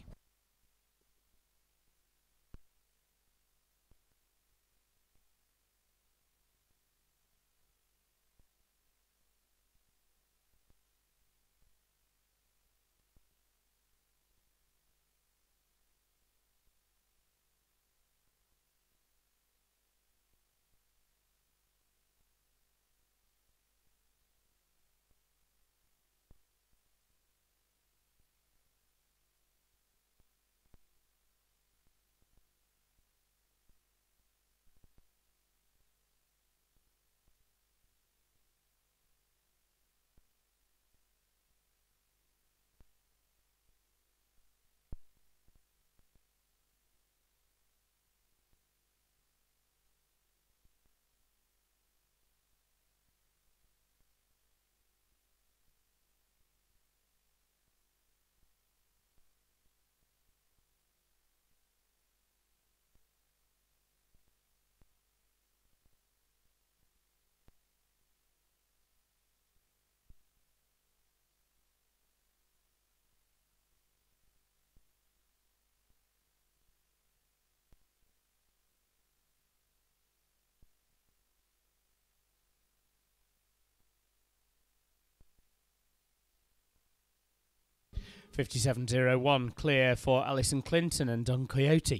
57.01 clear for Alison Clinton and Don Coyote.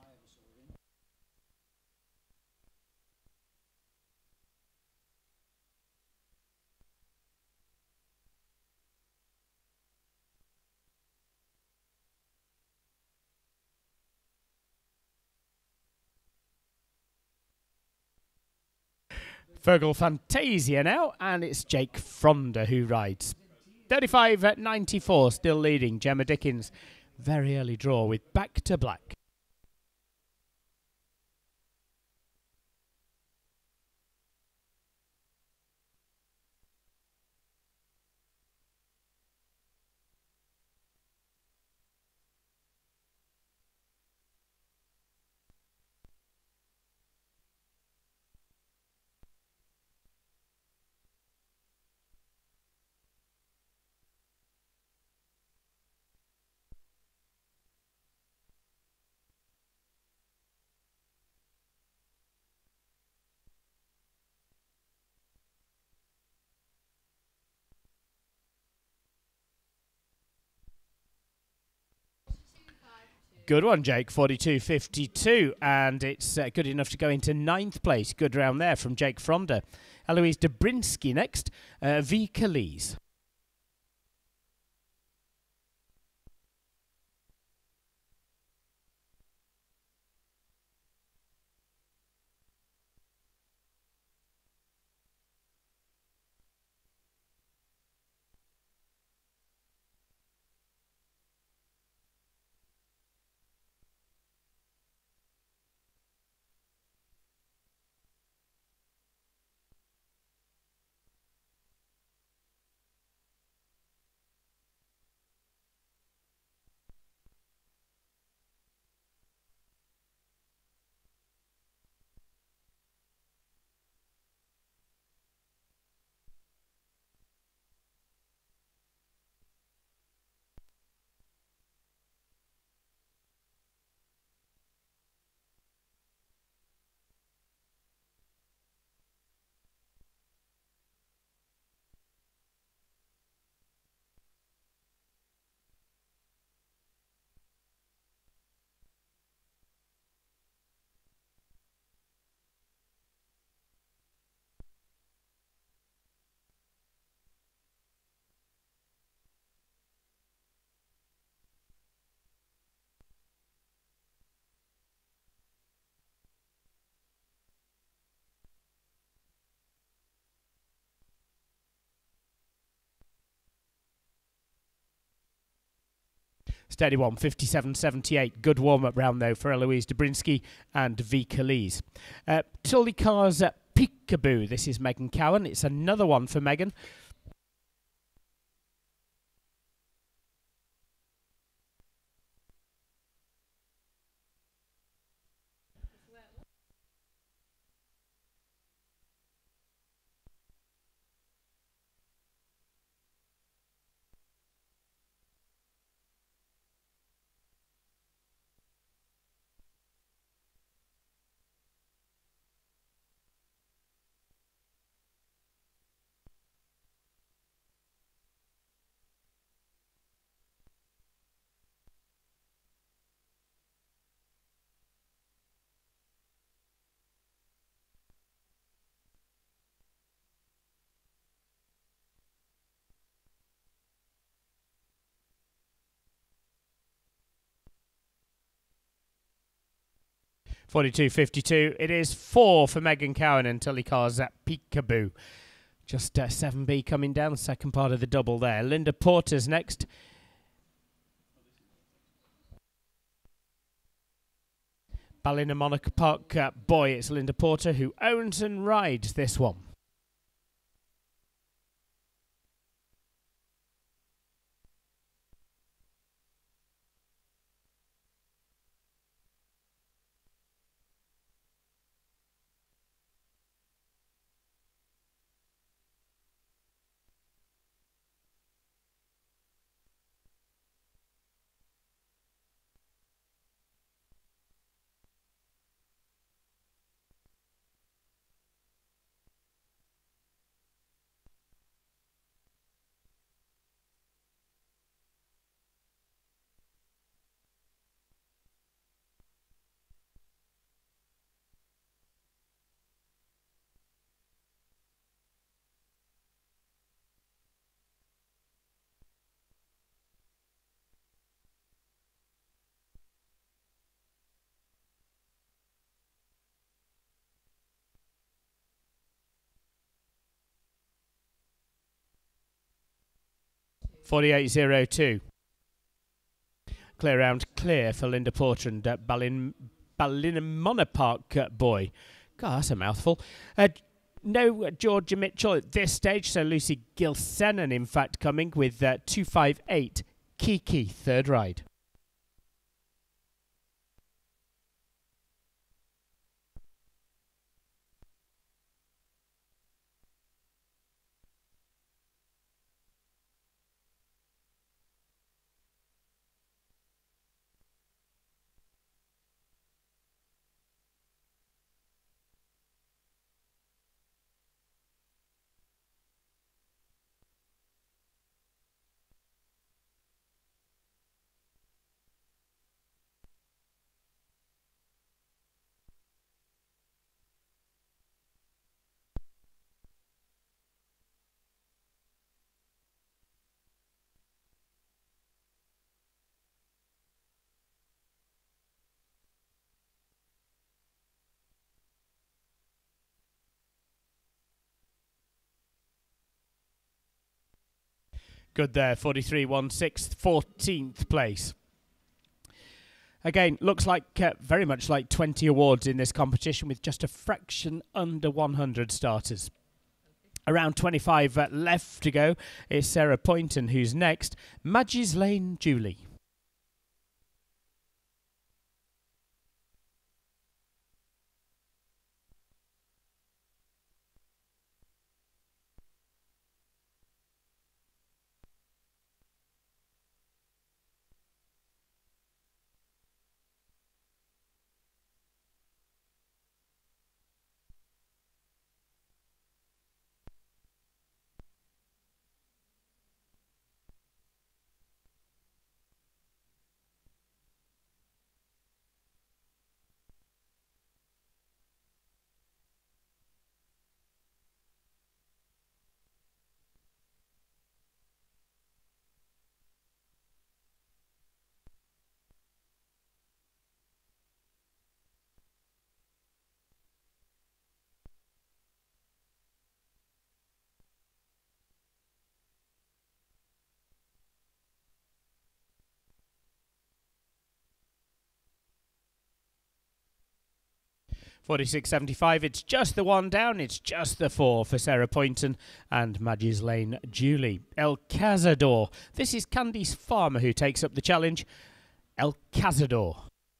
Fergal Fantasia now, and it's Jake Fronder who rides. 35.94 still leading. Gemma Dickens, very early draw with Back to Black. Good one, Jake, 42.52, and it's good enough to go into 9th place. Good round there from Jake Fronder. Eloise Dobrinsky next, V. Calise. Steady one, 57.78. Good warm-up round, though, for Eloise Dobrinsky and V. Calise. Tully Carr's Peekaboo. This is Megan Cowan. It's another one for Megan. $42.52. It is 4 for Megan Cowan and Tully Carr's Peekaboo. Just 7B coming down, the second part of the double there. Linda Porter's next. Ballina Monaco Park Boy. It's Linda Porter who owns and rides this one. 48.02. Clear round clear for Linda Porter and Ballinamona Park Boy. God, that's a mouthful. No Georgia Mitchell at this stage, so Lucy Gilsenan, in fact, coming with 258. Kiki, third ride. Good there, 43.16, 14th place. Again, looks like very much like 20 awards in this competition with just a fraction under 100 starters. Around 25 left to go is Sarah Poynton, who's next. Madges Lane Julie. $46.75. It's just the one down. It's just the four for Sarah Poynton and Madges Lane Julie. El Cazador. This is Candice Farmer who takes up the challenge. El Cazador.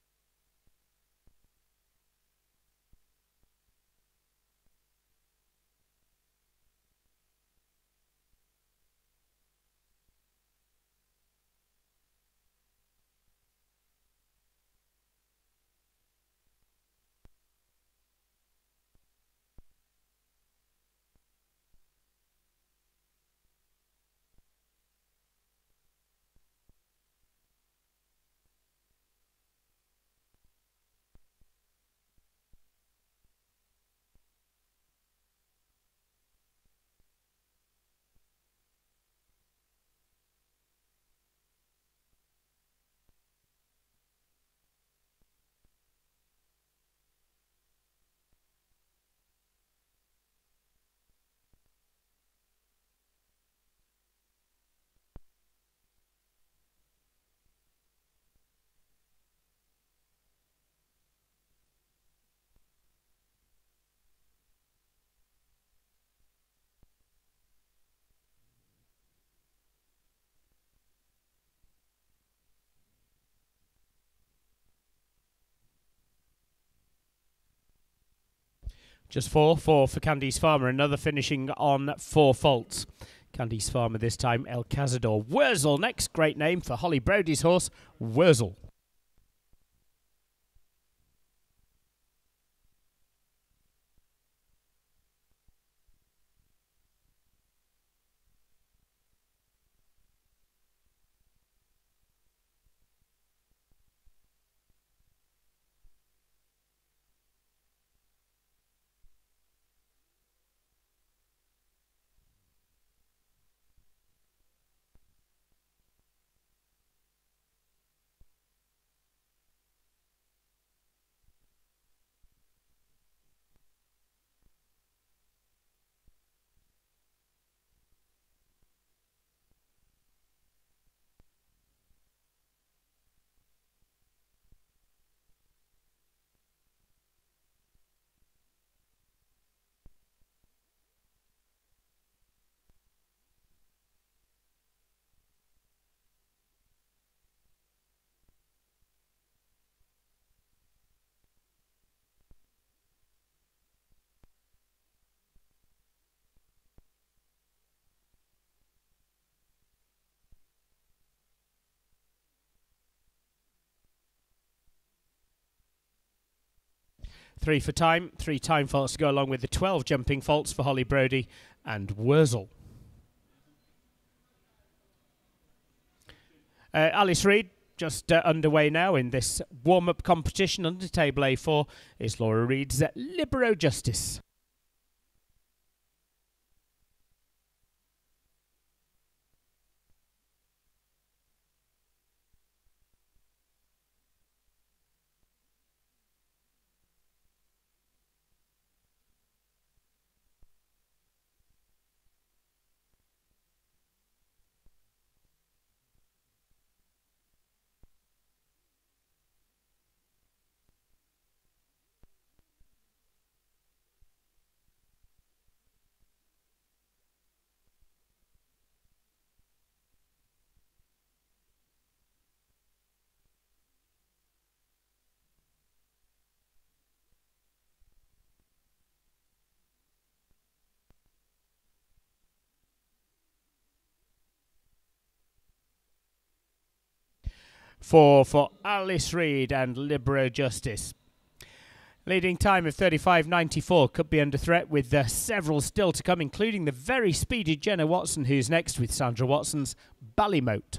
Just 4-4 for Candice Farmer. Another finishing on 4 faults. Candice Farmer this time, El Cazador. Wurzel next. Great name for Holly Brody's horse, Wurzel. 3 for time, 3 time faults to go along with the 12 jumping faults for Holly Brodie and Wurzel. Alice Reid just underway now in this warm-up competition under table A4 is Laura Reid's Libero Justice. For Alice Reid and Libero Justice. Leading time of 35.94 could be under threat with several still to come, including the very speedy Jenna Watson, who's next with Sandra Watson's Ballymote.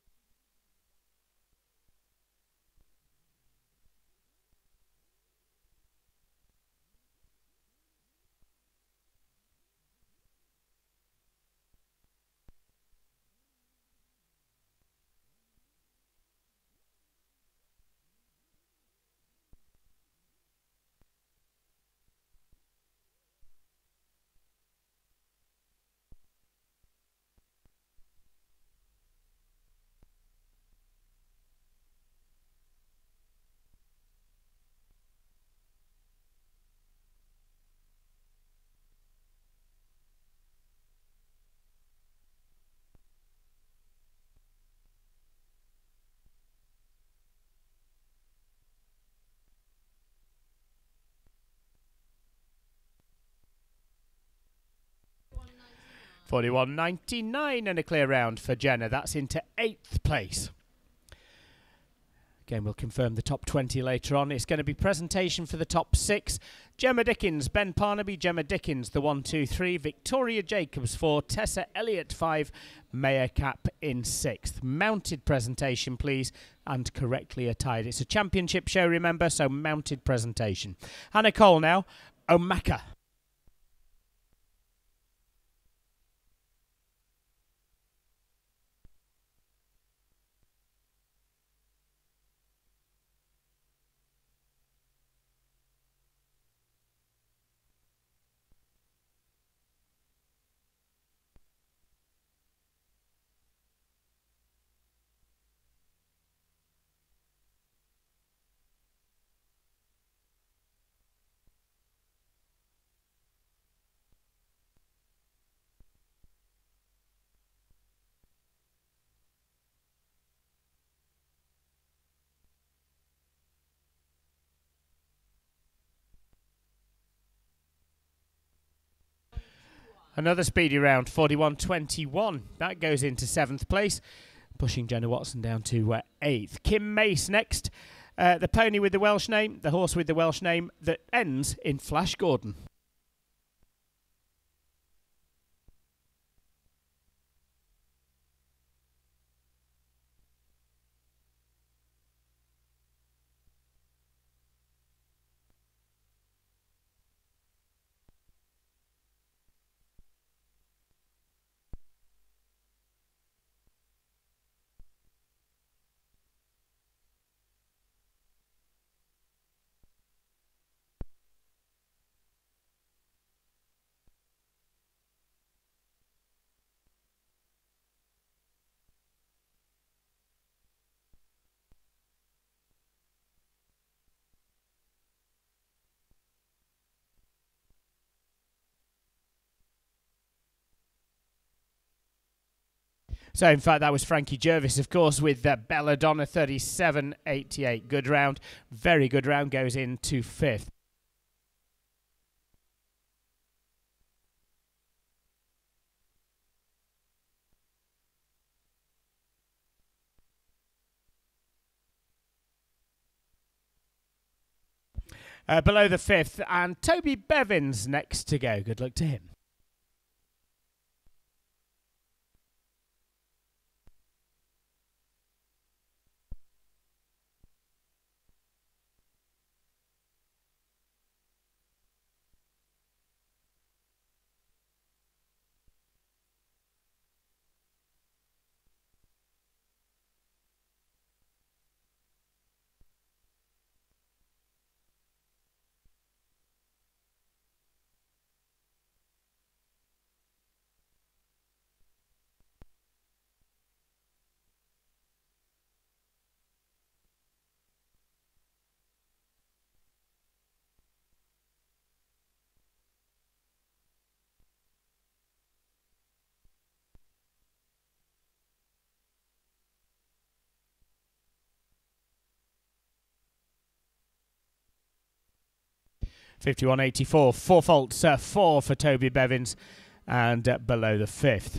$41.99 and a clear round for Jenna. That's into 8th place. Again, we'll confirm the top 20 later on. It's going to be presentation for the top 6. Gemma Dickens, Ben Parnaby, Gemma Dickens, the 1, 2, 3. Victoria Jacobs 4, Tessa Elliott 5, Maya Cap in 6th. Mounted presentation, please, and correctly attired. It's a championship show, remember, so mounted presentation. Hannah Cole now, Omaka. Another speedy round, 41.21. That goes into 7th place, pushing Jenna Watson down to 8th. Kim Mace next. The pony with the Welsh name, the horse with the Welsh name that ends in Flash Gordon. So, in fact, that was Frankie Jervis, of course, with Belladonna 37.88. Good round. Very good round. Goes into 5th. below the 5th, and Toby Bevins next to go. Good luck to him. $51.84, 4 faults, 4 for Toby Bevins, and below the 5th.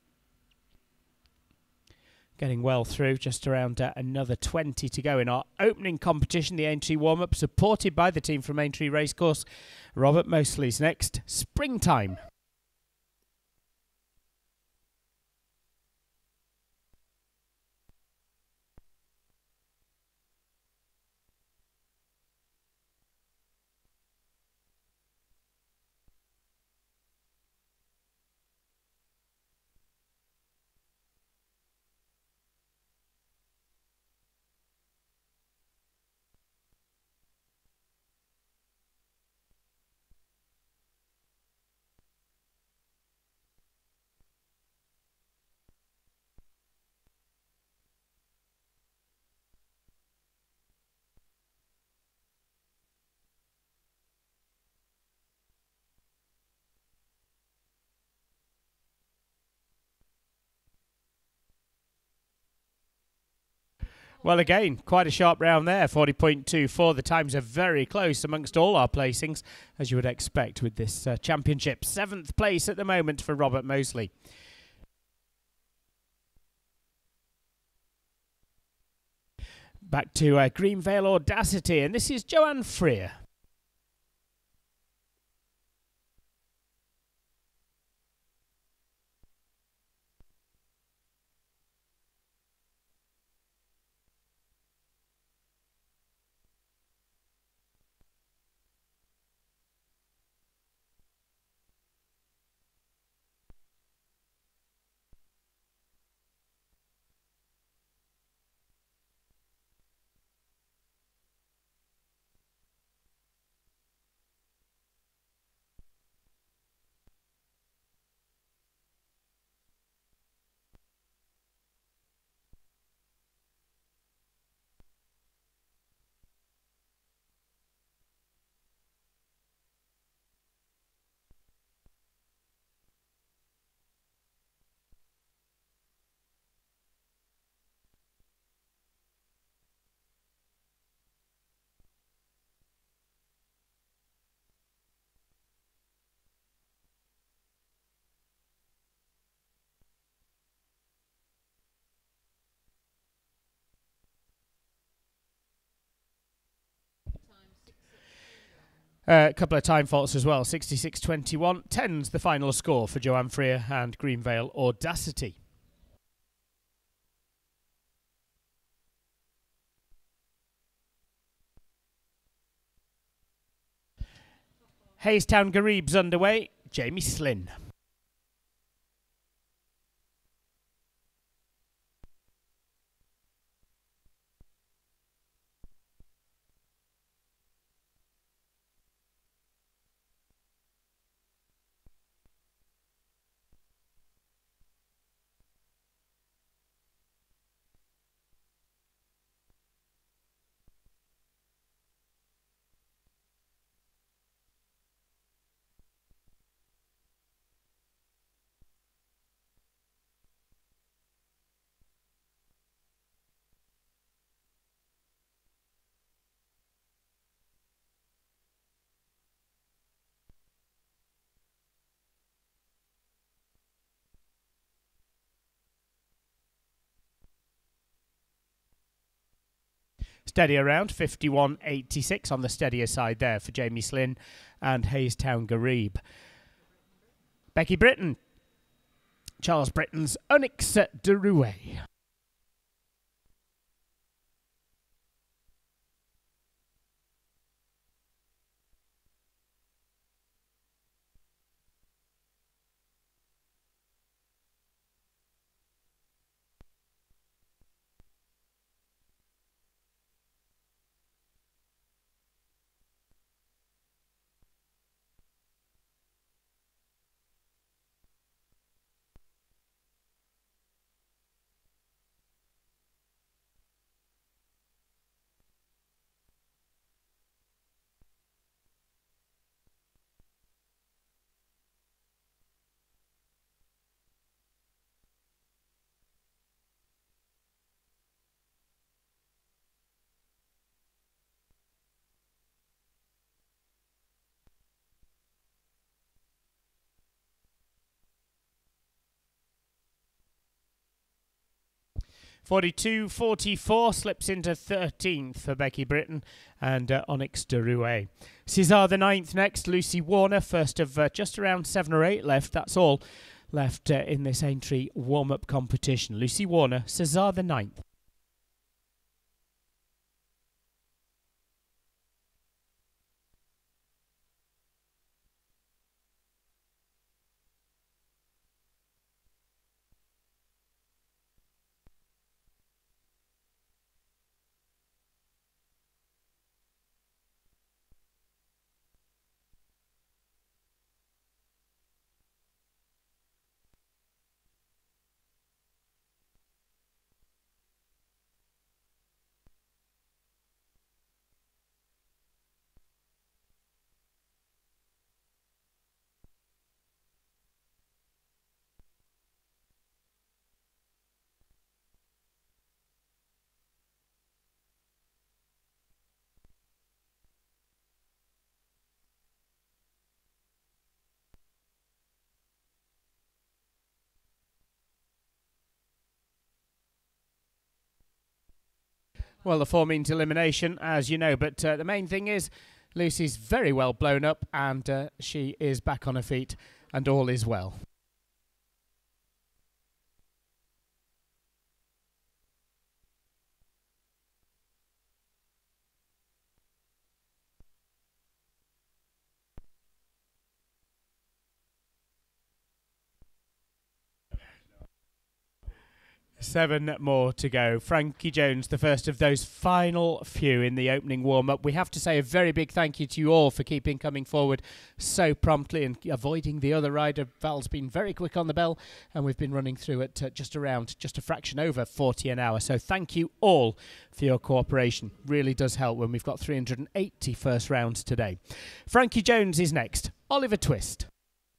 Getting well through, just around another 20 to go in our opening competition, the Aintree warm-up, supported by the team from Aintree Racecourse. Robert Mosley's next, Springtime. Well, again, quite a sharp round there, 40.24. The times are very close amongst all our placings, as you would expect with this championship. 7th place at the moment for Robert Mosley. Back to Greenvale Audacity, and this is Joanne Freer. A couple of time faults as well, 66.21. 10's the final score for Joanne Freer and Greenvale Audacity. Haystown Garib's underway, Jamie Slynn. Steady around 51.86 on the steadier side there for Jamie Slynn and Haystown Garib. Becky Britton, Charles Britton's Onyx de Rouet. .42.44 slips into 13th for Becky Britton and Onyx de Rouet. Cesar the 9th next, Lucy Warner, first of just around 7 or 8 left. That's all left in this Aintree warm-up competition. Lucy Warner, Cesar the 9th. Well, the 4 means elimination, as you know, but the main thing is Lucy's very well blown up and she is back on her feet and all is well. Seven more to go. Frankie Jones, the first of those final few in the opening warm-up. We have to say a very big thank you to you all for coming forward so promptly and avoiding the other rider. Val's been very quick on the bell and we've been running through at just a fraction over 40 an hour. So thank you all for your cooperation. Really does help when we've got 380 first rounds today. Frankie Jones is next. Oliver Twist.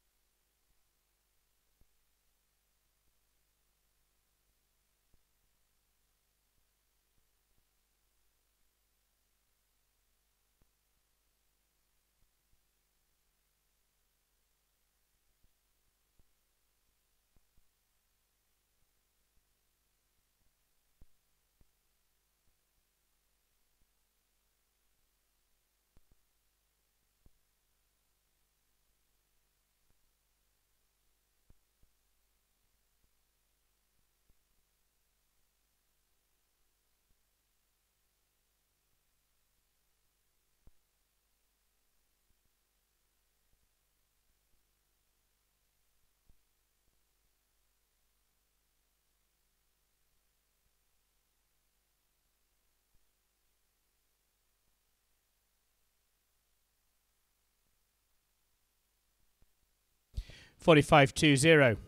.45.20.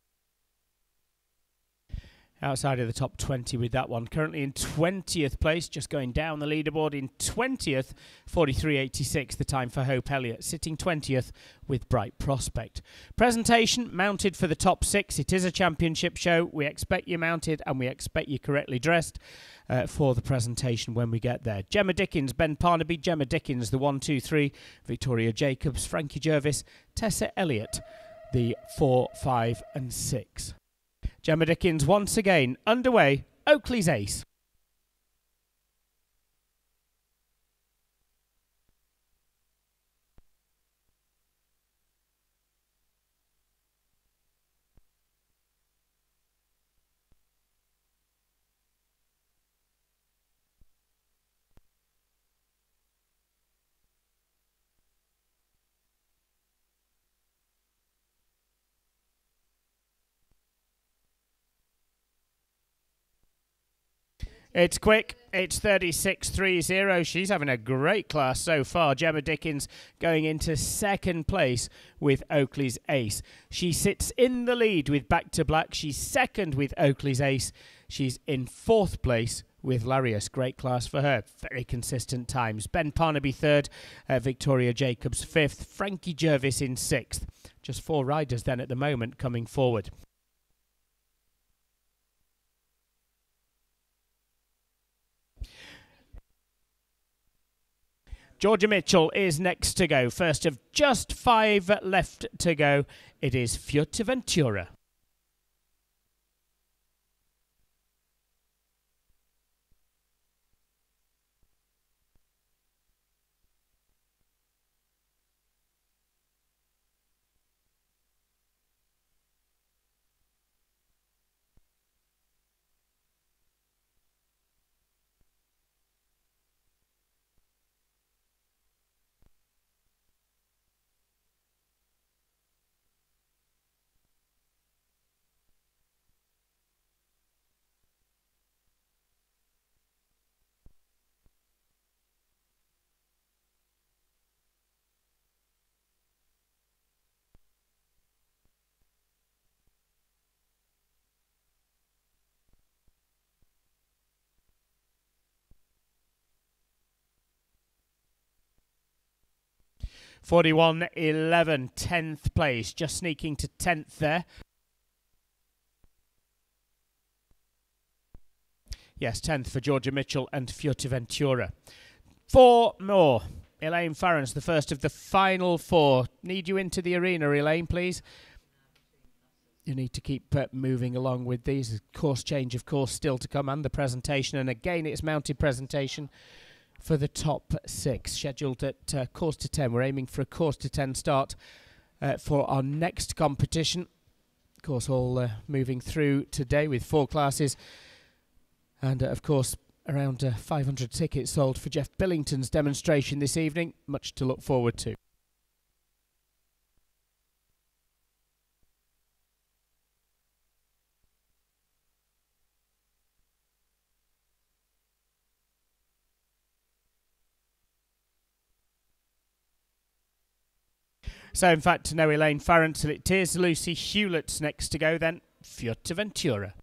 Outside of the top 20 with that one. Currently in 20th place, just going down the leaderboard in 20th, 43.86, the time for Hope Elliott, sitting 20th with Bright Prospect. Presentation mounted for the top 6. It is a championship show. We expect you mounted and we expect you correctly dressed for the presentation when we get there. Gemma Dickens, Ben Parnaby, Gemma Dickens, the 1, 2, 3, Victoria Jacobs, Frankie Jervis, Tessa Elliott, the 4, 5 and 6. Gemma Dickens once again underway. Oakley's Ace. It's quick. It's 36.30. She's having a great class so far. Gemma Dickens going into second place with Oakley's Ace. She sits in the lead with Back to Black. She's second with Oakley's Ace. She's in fourth place with Larius. Great class for her. Very consistent times. Ben Parnaby third. Victoria Jacobs fifth. Frankie Jervis in sixth. Just 4 riders then at the moment coming forward. Georgia Mitchell is next to go. First of just 5 left to go. It is Fuerteventura. (41.11), 10th place, just sneaking to 10th there. Yes, 10th for Georgia Mitchell and Fuerteventura. 4 more. Elaine Farrance, the first of the final 4. Need you into the arena, Elaine, please. You need to keep moving along with these. Course change, of course, still to come, and the presentation. And again, it's mounted presentation for the top 6, scheduled at course to 10. We're aiming for a course to 10 start for our next competition. Of course, all moving through today with 4 classes. And, of course, around 500 tickets sold for Jeff Billington's demonstration this evening. Much to look forward to. So, in fact, to know Elaine Farrance, it is Lucy Hewlett's next to go then, Fuerteventura.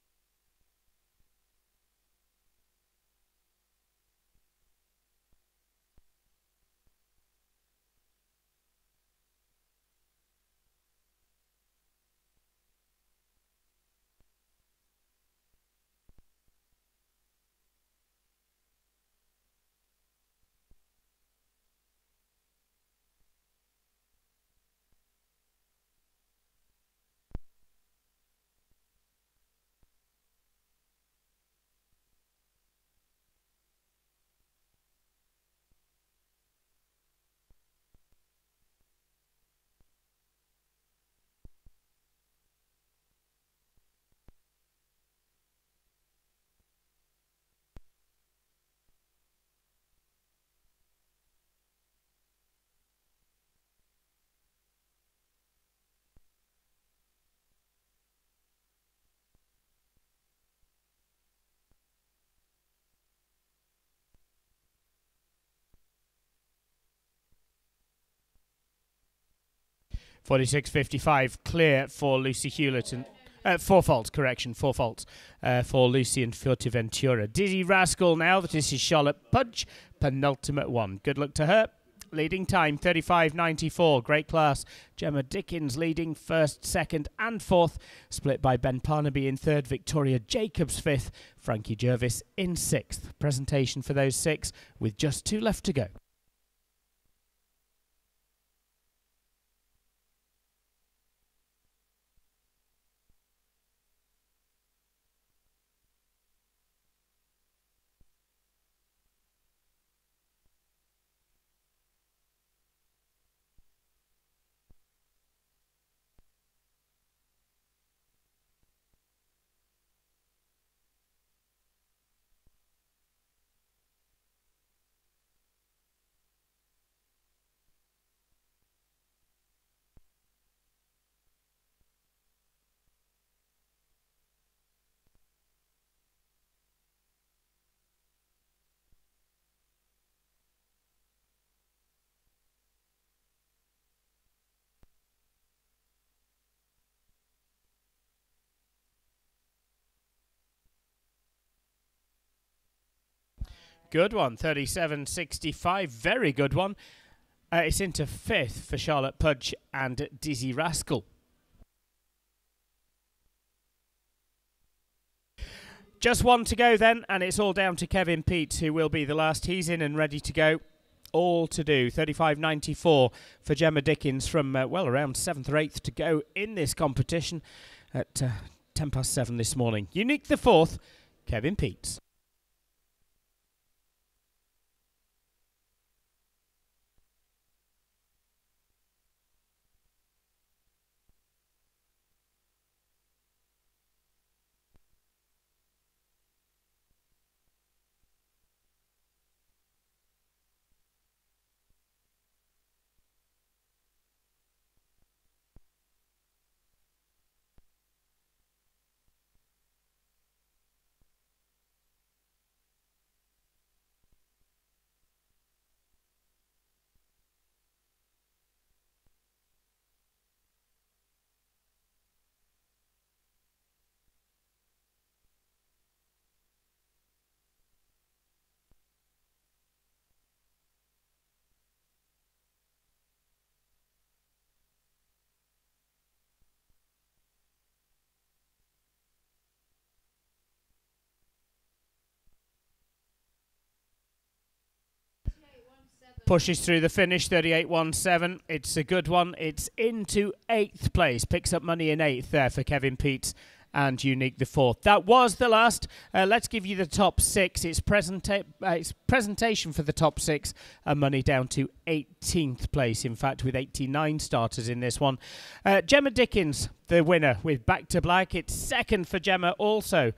(46.55) clear for Lucy Hewlett and 4 faults, correction, 4 faults for Lucy and Fuerteventura. Dizzy Rascal now. This is Charlotte Pudge, penultimate one. Good luck to her. Leading time 35.94. Great class. Gemma Dickens leading first, second, and fourth, split by Ben Parnaby in third, Victoria Jacobs fifth, Frankie Jervis in sixth. Presentation for those 6 with just 2 left to go. Good one, 37.65. Very good one. It's into fifth for Charlotte Pudge and Dizzy Rascal. Just one to go then, and it's all down to Kevin Peets, who will be the last. He's in and ready to go. All to do. 35.94 for Gemma Dickens from, well, around 7th or 8th to go in this competition at 7:10 this morning. Unique the fourth, Kevin Peets. Pushes through the finish, 38.17. It's a good one. It's into 8th place. Picks up money in 8th there for Kevin Peets and Unique the fourth. That was the last. Let's give you the top 6. It's presentation for the top 6 and money down to 18th place, in fact, with 89 starters in this one. Gemma Dickens, the winner with Back to Black. It's second for Gemma also.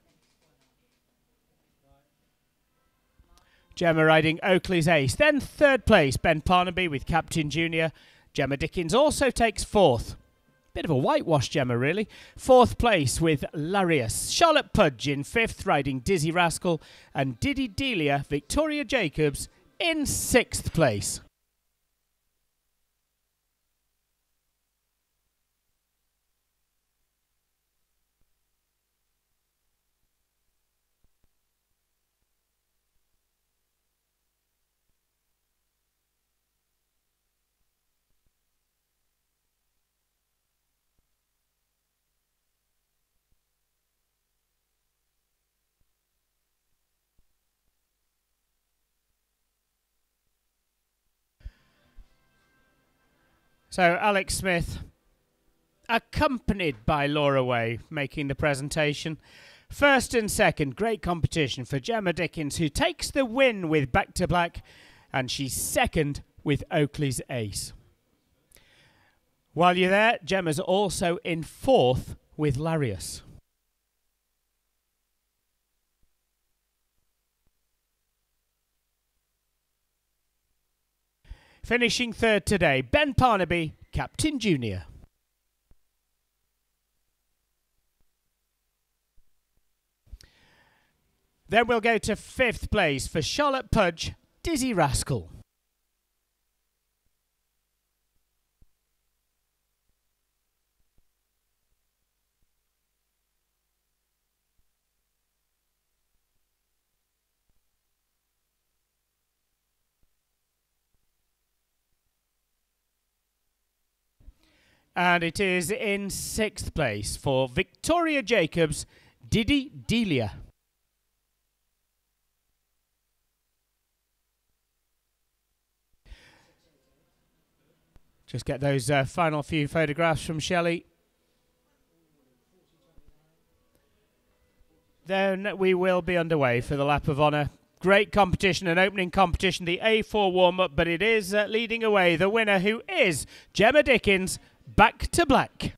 Gemma riding Oakley's Ace. Then 3rd place, Ben Parnaby with Captain Junior. Gemma Dickens also takes 4th. Bit of a whitewash, Gemma, really. 4th place with Larius. Charlotte Pudge in 5th, riding Dizzy Rascal. And Diddy Delia, Victoria Jacobs, in 6th place. So Alex Smith, accompanied by Laura Way, making the presentation. 1st and 2nd, great competition for Gemma Dickens, who takes the win with Back to Black, and she's 2nd with Oakley's Ace. While you're there, Gemma's also in 4th with Larius. Finishing 3rd today, Ben Parnaby, Captain Junior. Then we'll go to 5th place for Charlotte Pudge, Dizzy Rascal. And it is in 6th place for Victoria Jacobs, Diddy Delia. Just get those final few photographs from Shelley. Then we will be underway for the Lap of Honour. Great competition, an opening competition, the A4 warm-up, but it is leading away. The winner, who is Gemma Dickens, Back to Black.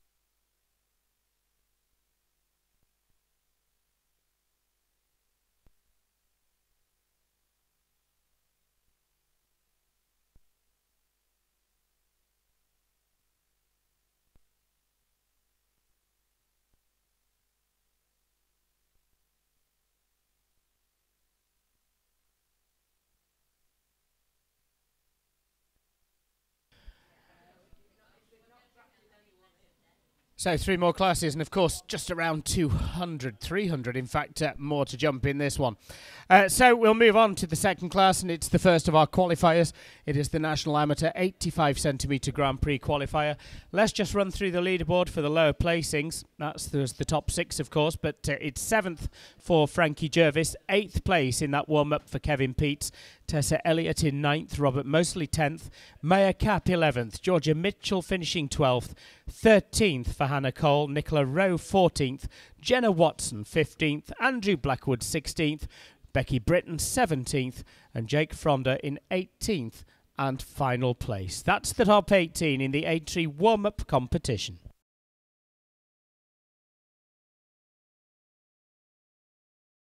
So 3 more classes, and of course just around 200, 300 in fact, more to jump in this one. So we'll move on to the second class, and it's the first of our qualifiers. It is the National Amateur 85 centimetre Grand Prix qualifier. Let's just run through the leaderboard for the lower placings. There's the top 6 of course, but it's 7th for Frankie Jervis, 8th place in that warm-up for Kevin Peets, Tessa Elliott in 9th, Robert Mosley 10th, Maya Cap 11th, Georgia Mitchell finishing 12th, 13th for Hannah Cole, Nicola Rowe 14th, Jenna Watson 15th, Andrew Blackwood 16th, Becky Britton 17th, and Jake Fronder in 18th and final place. That's the top 18 in the A3 warm-up competition.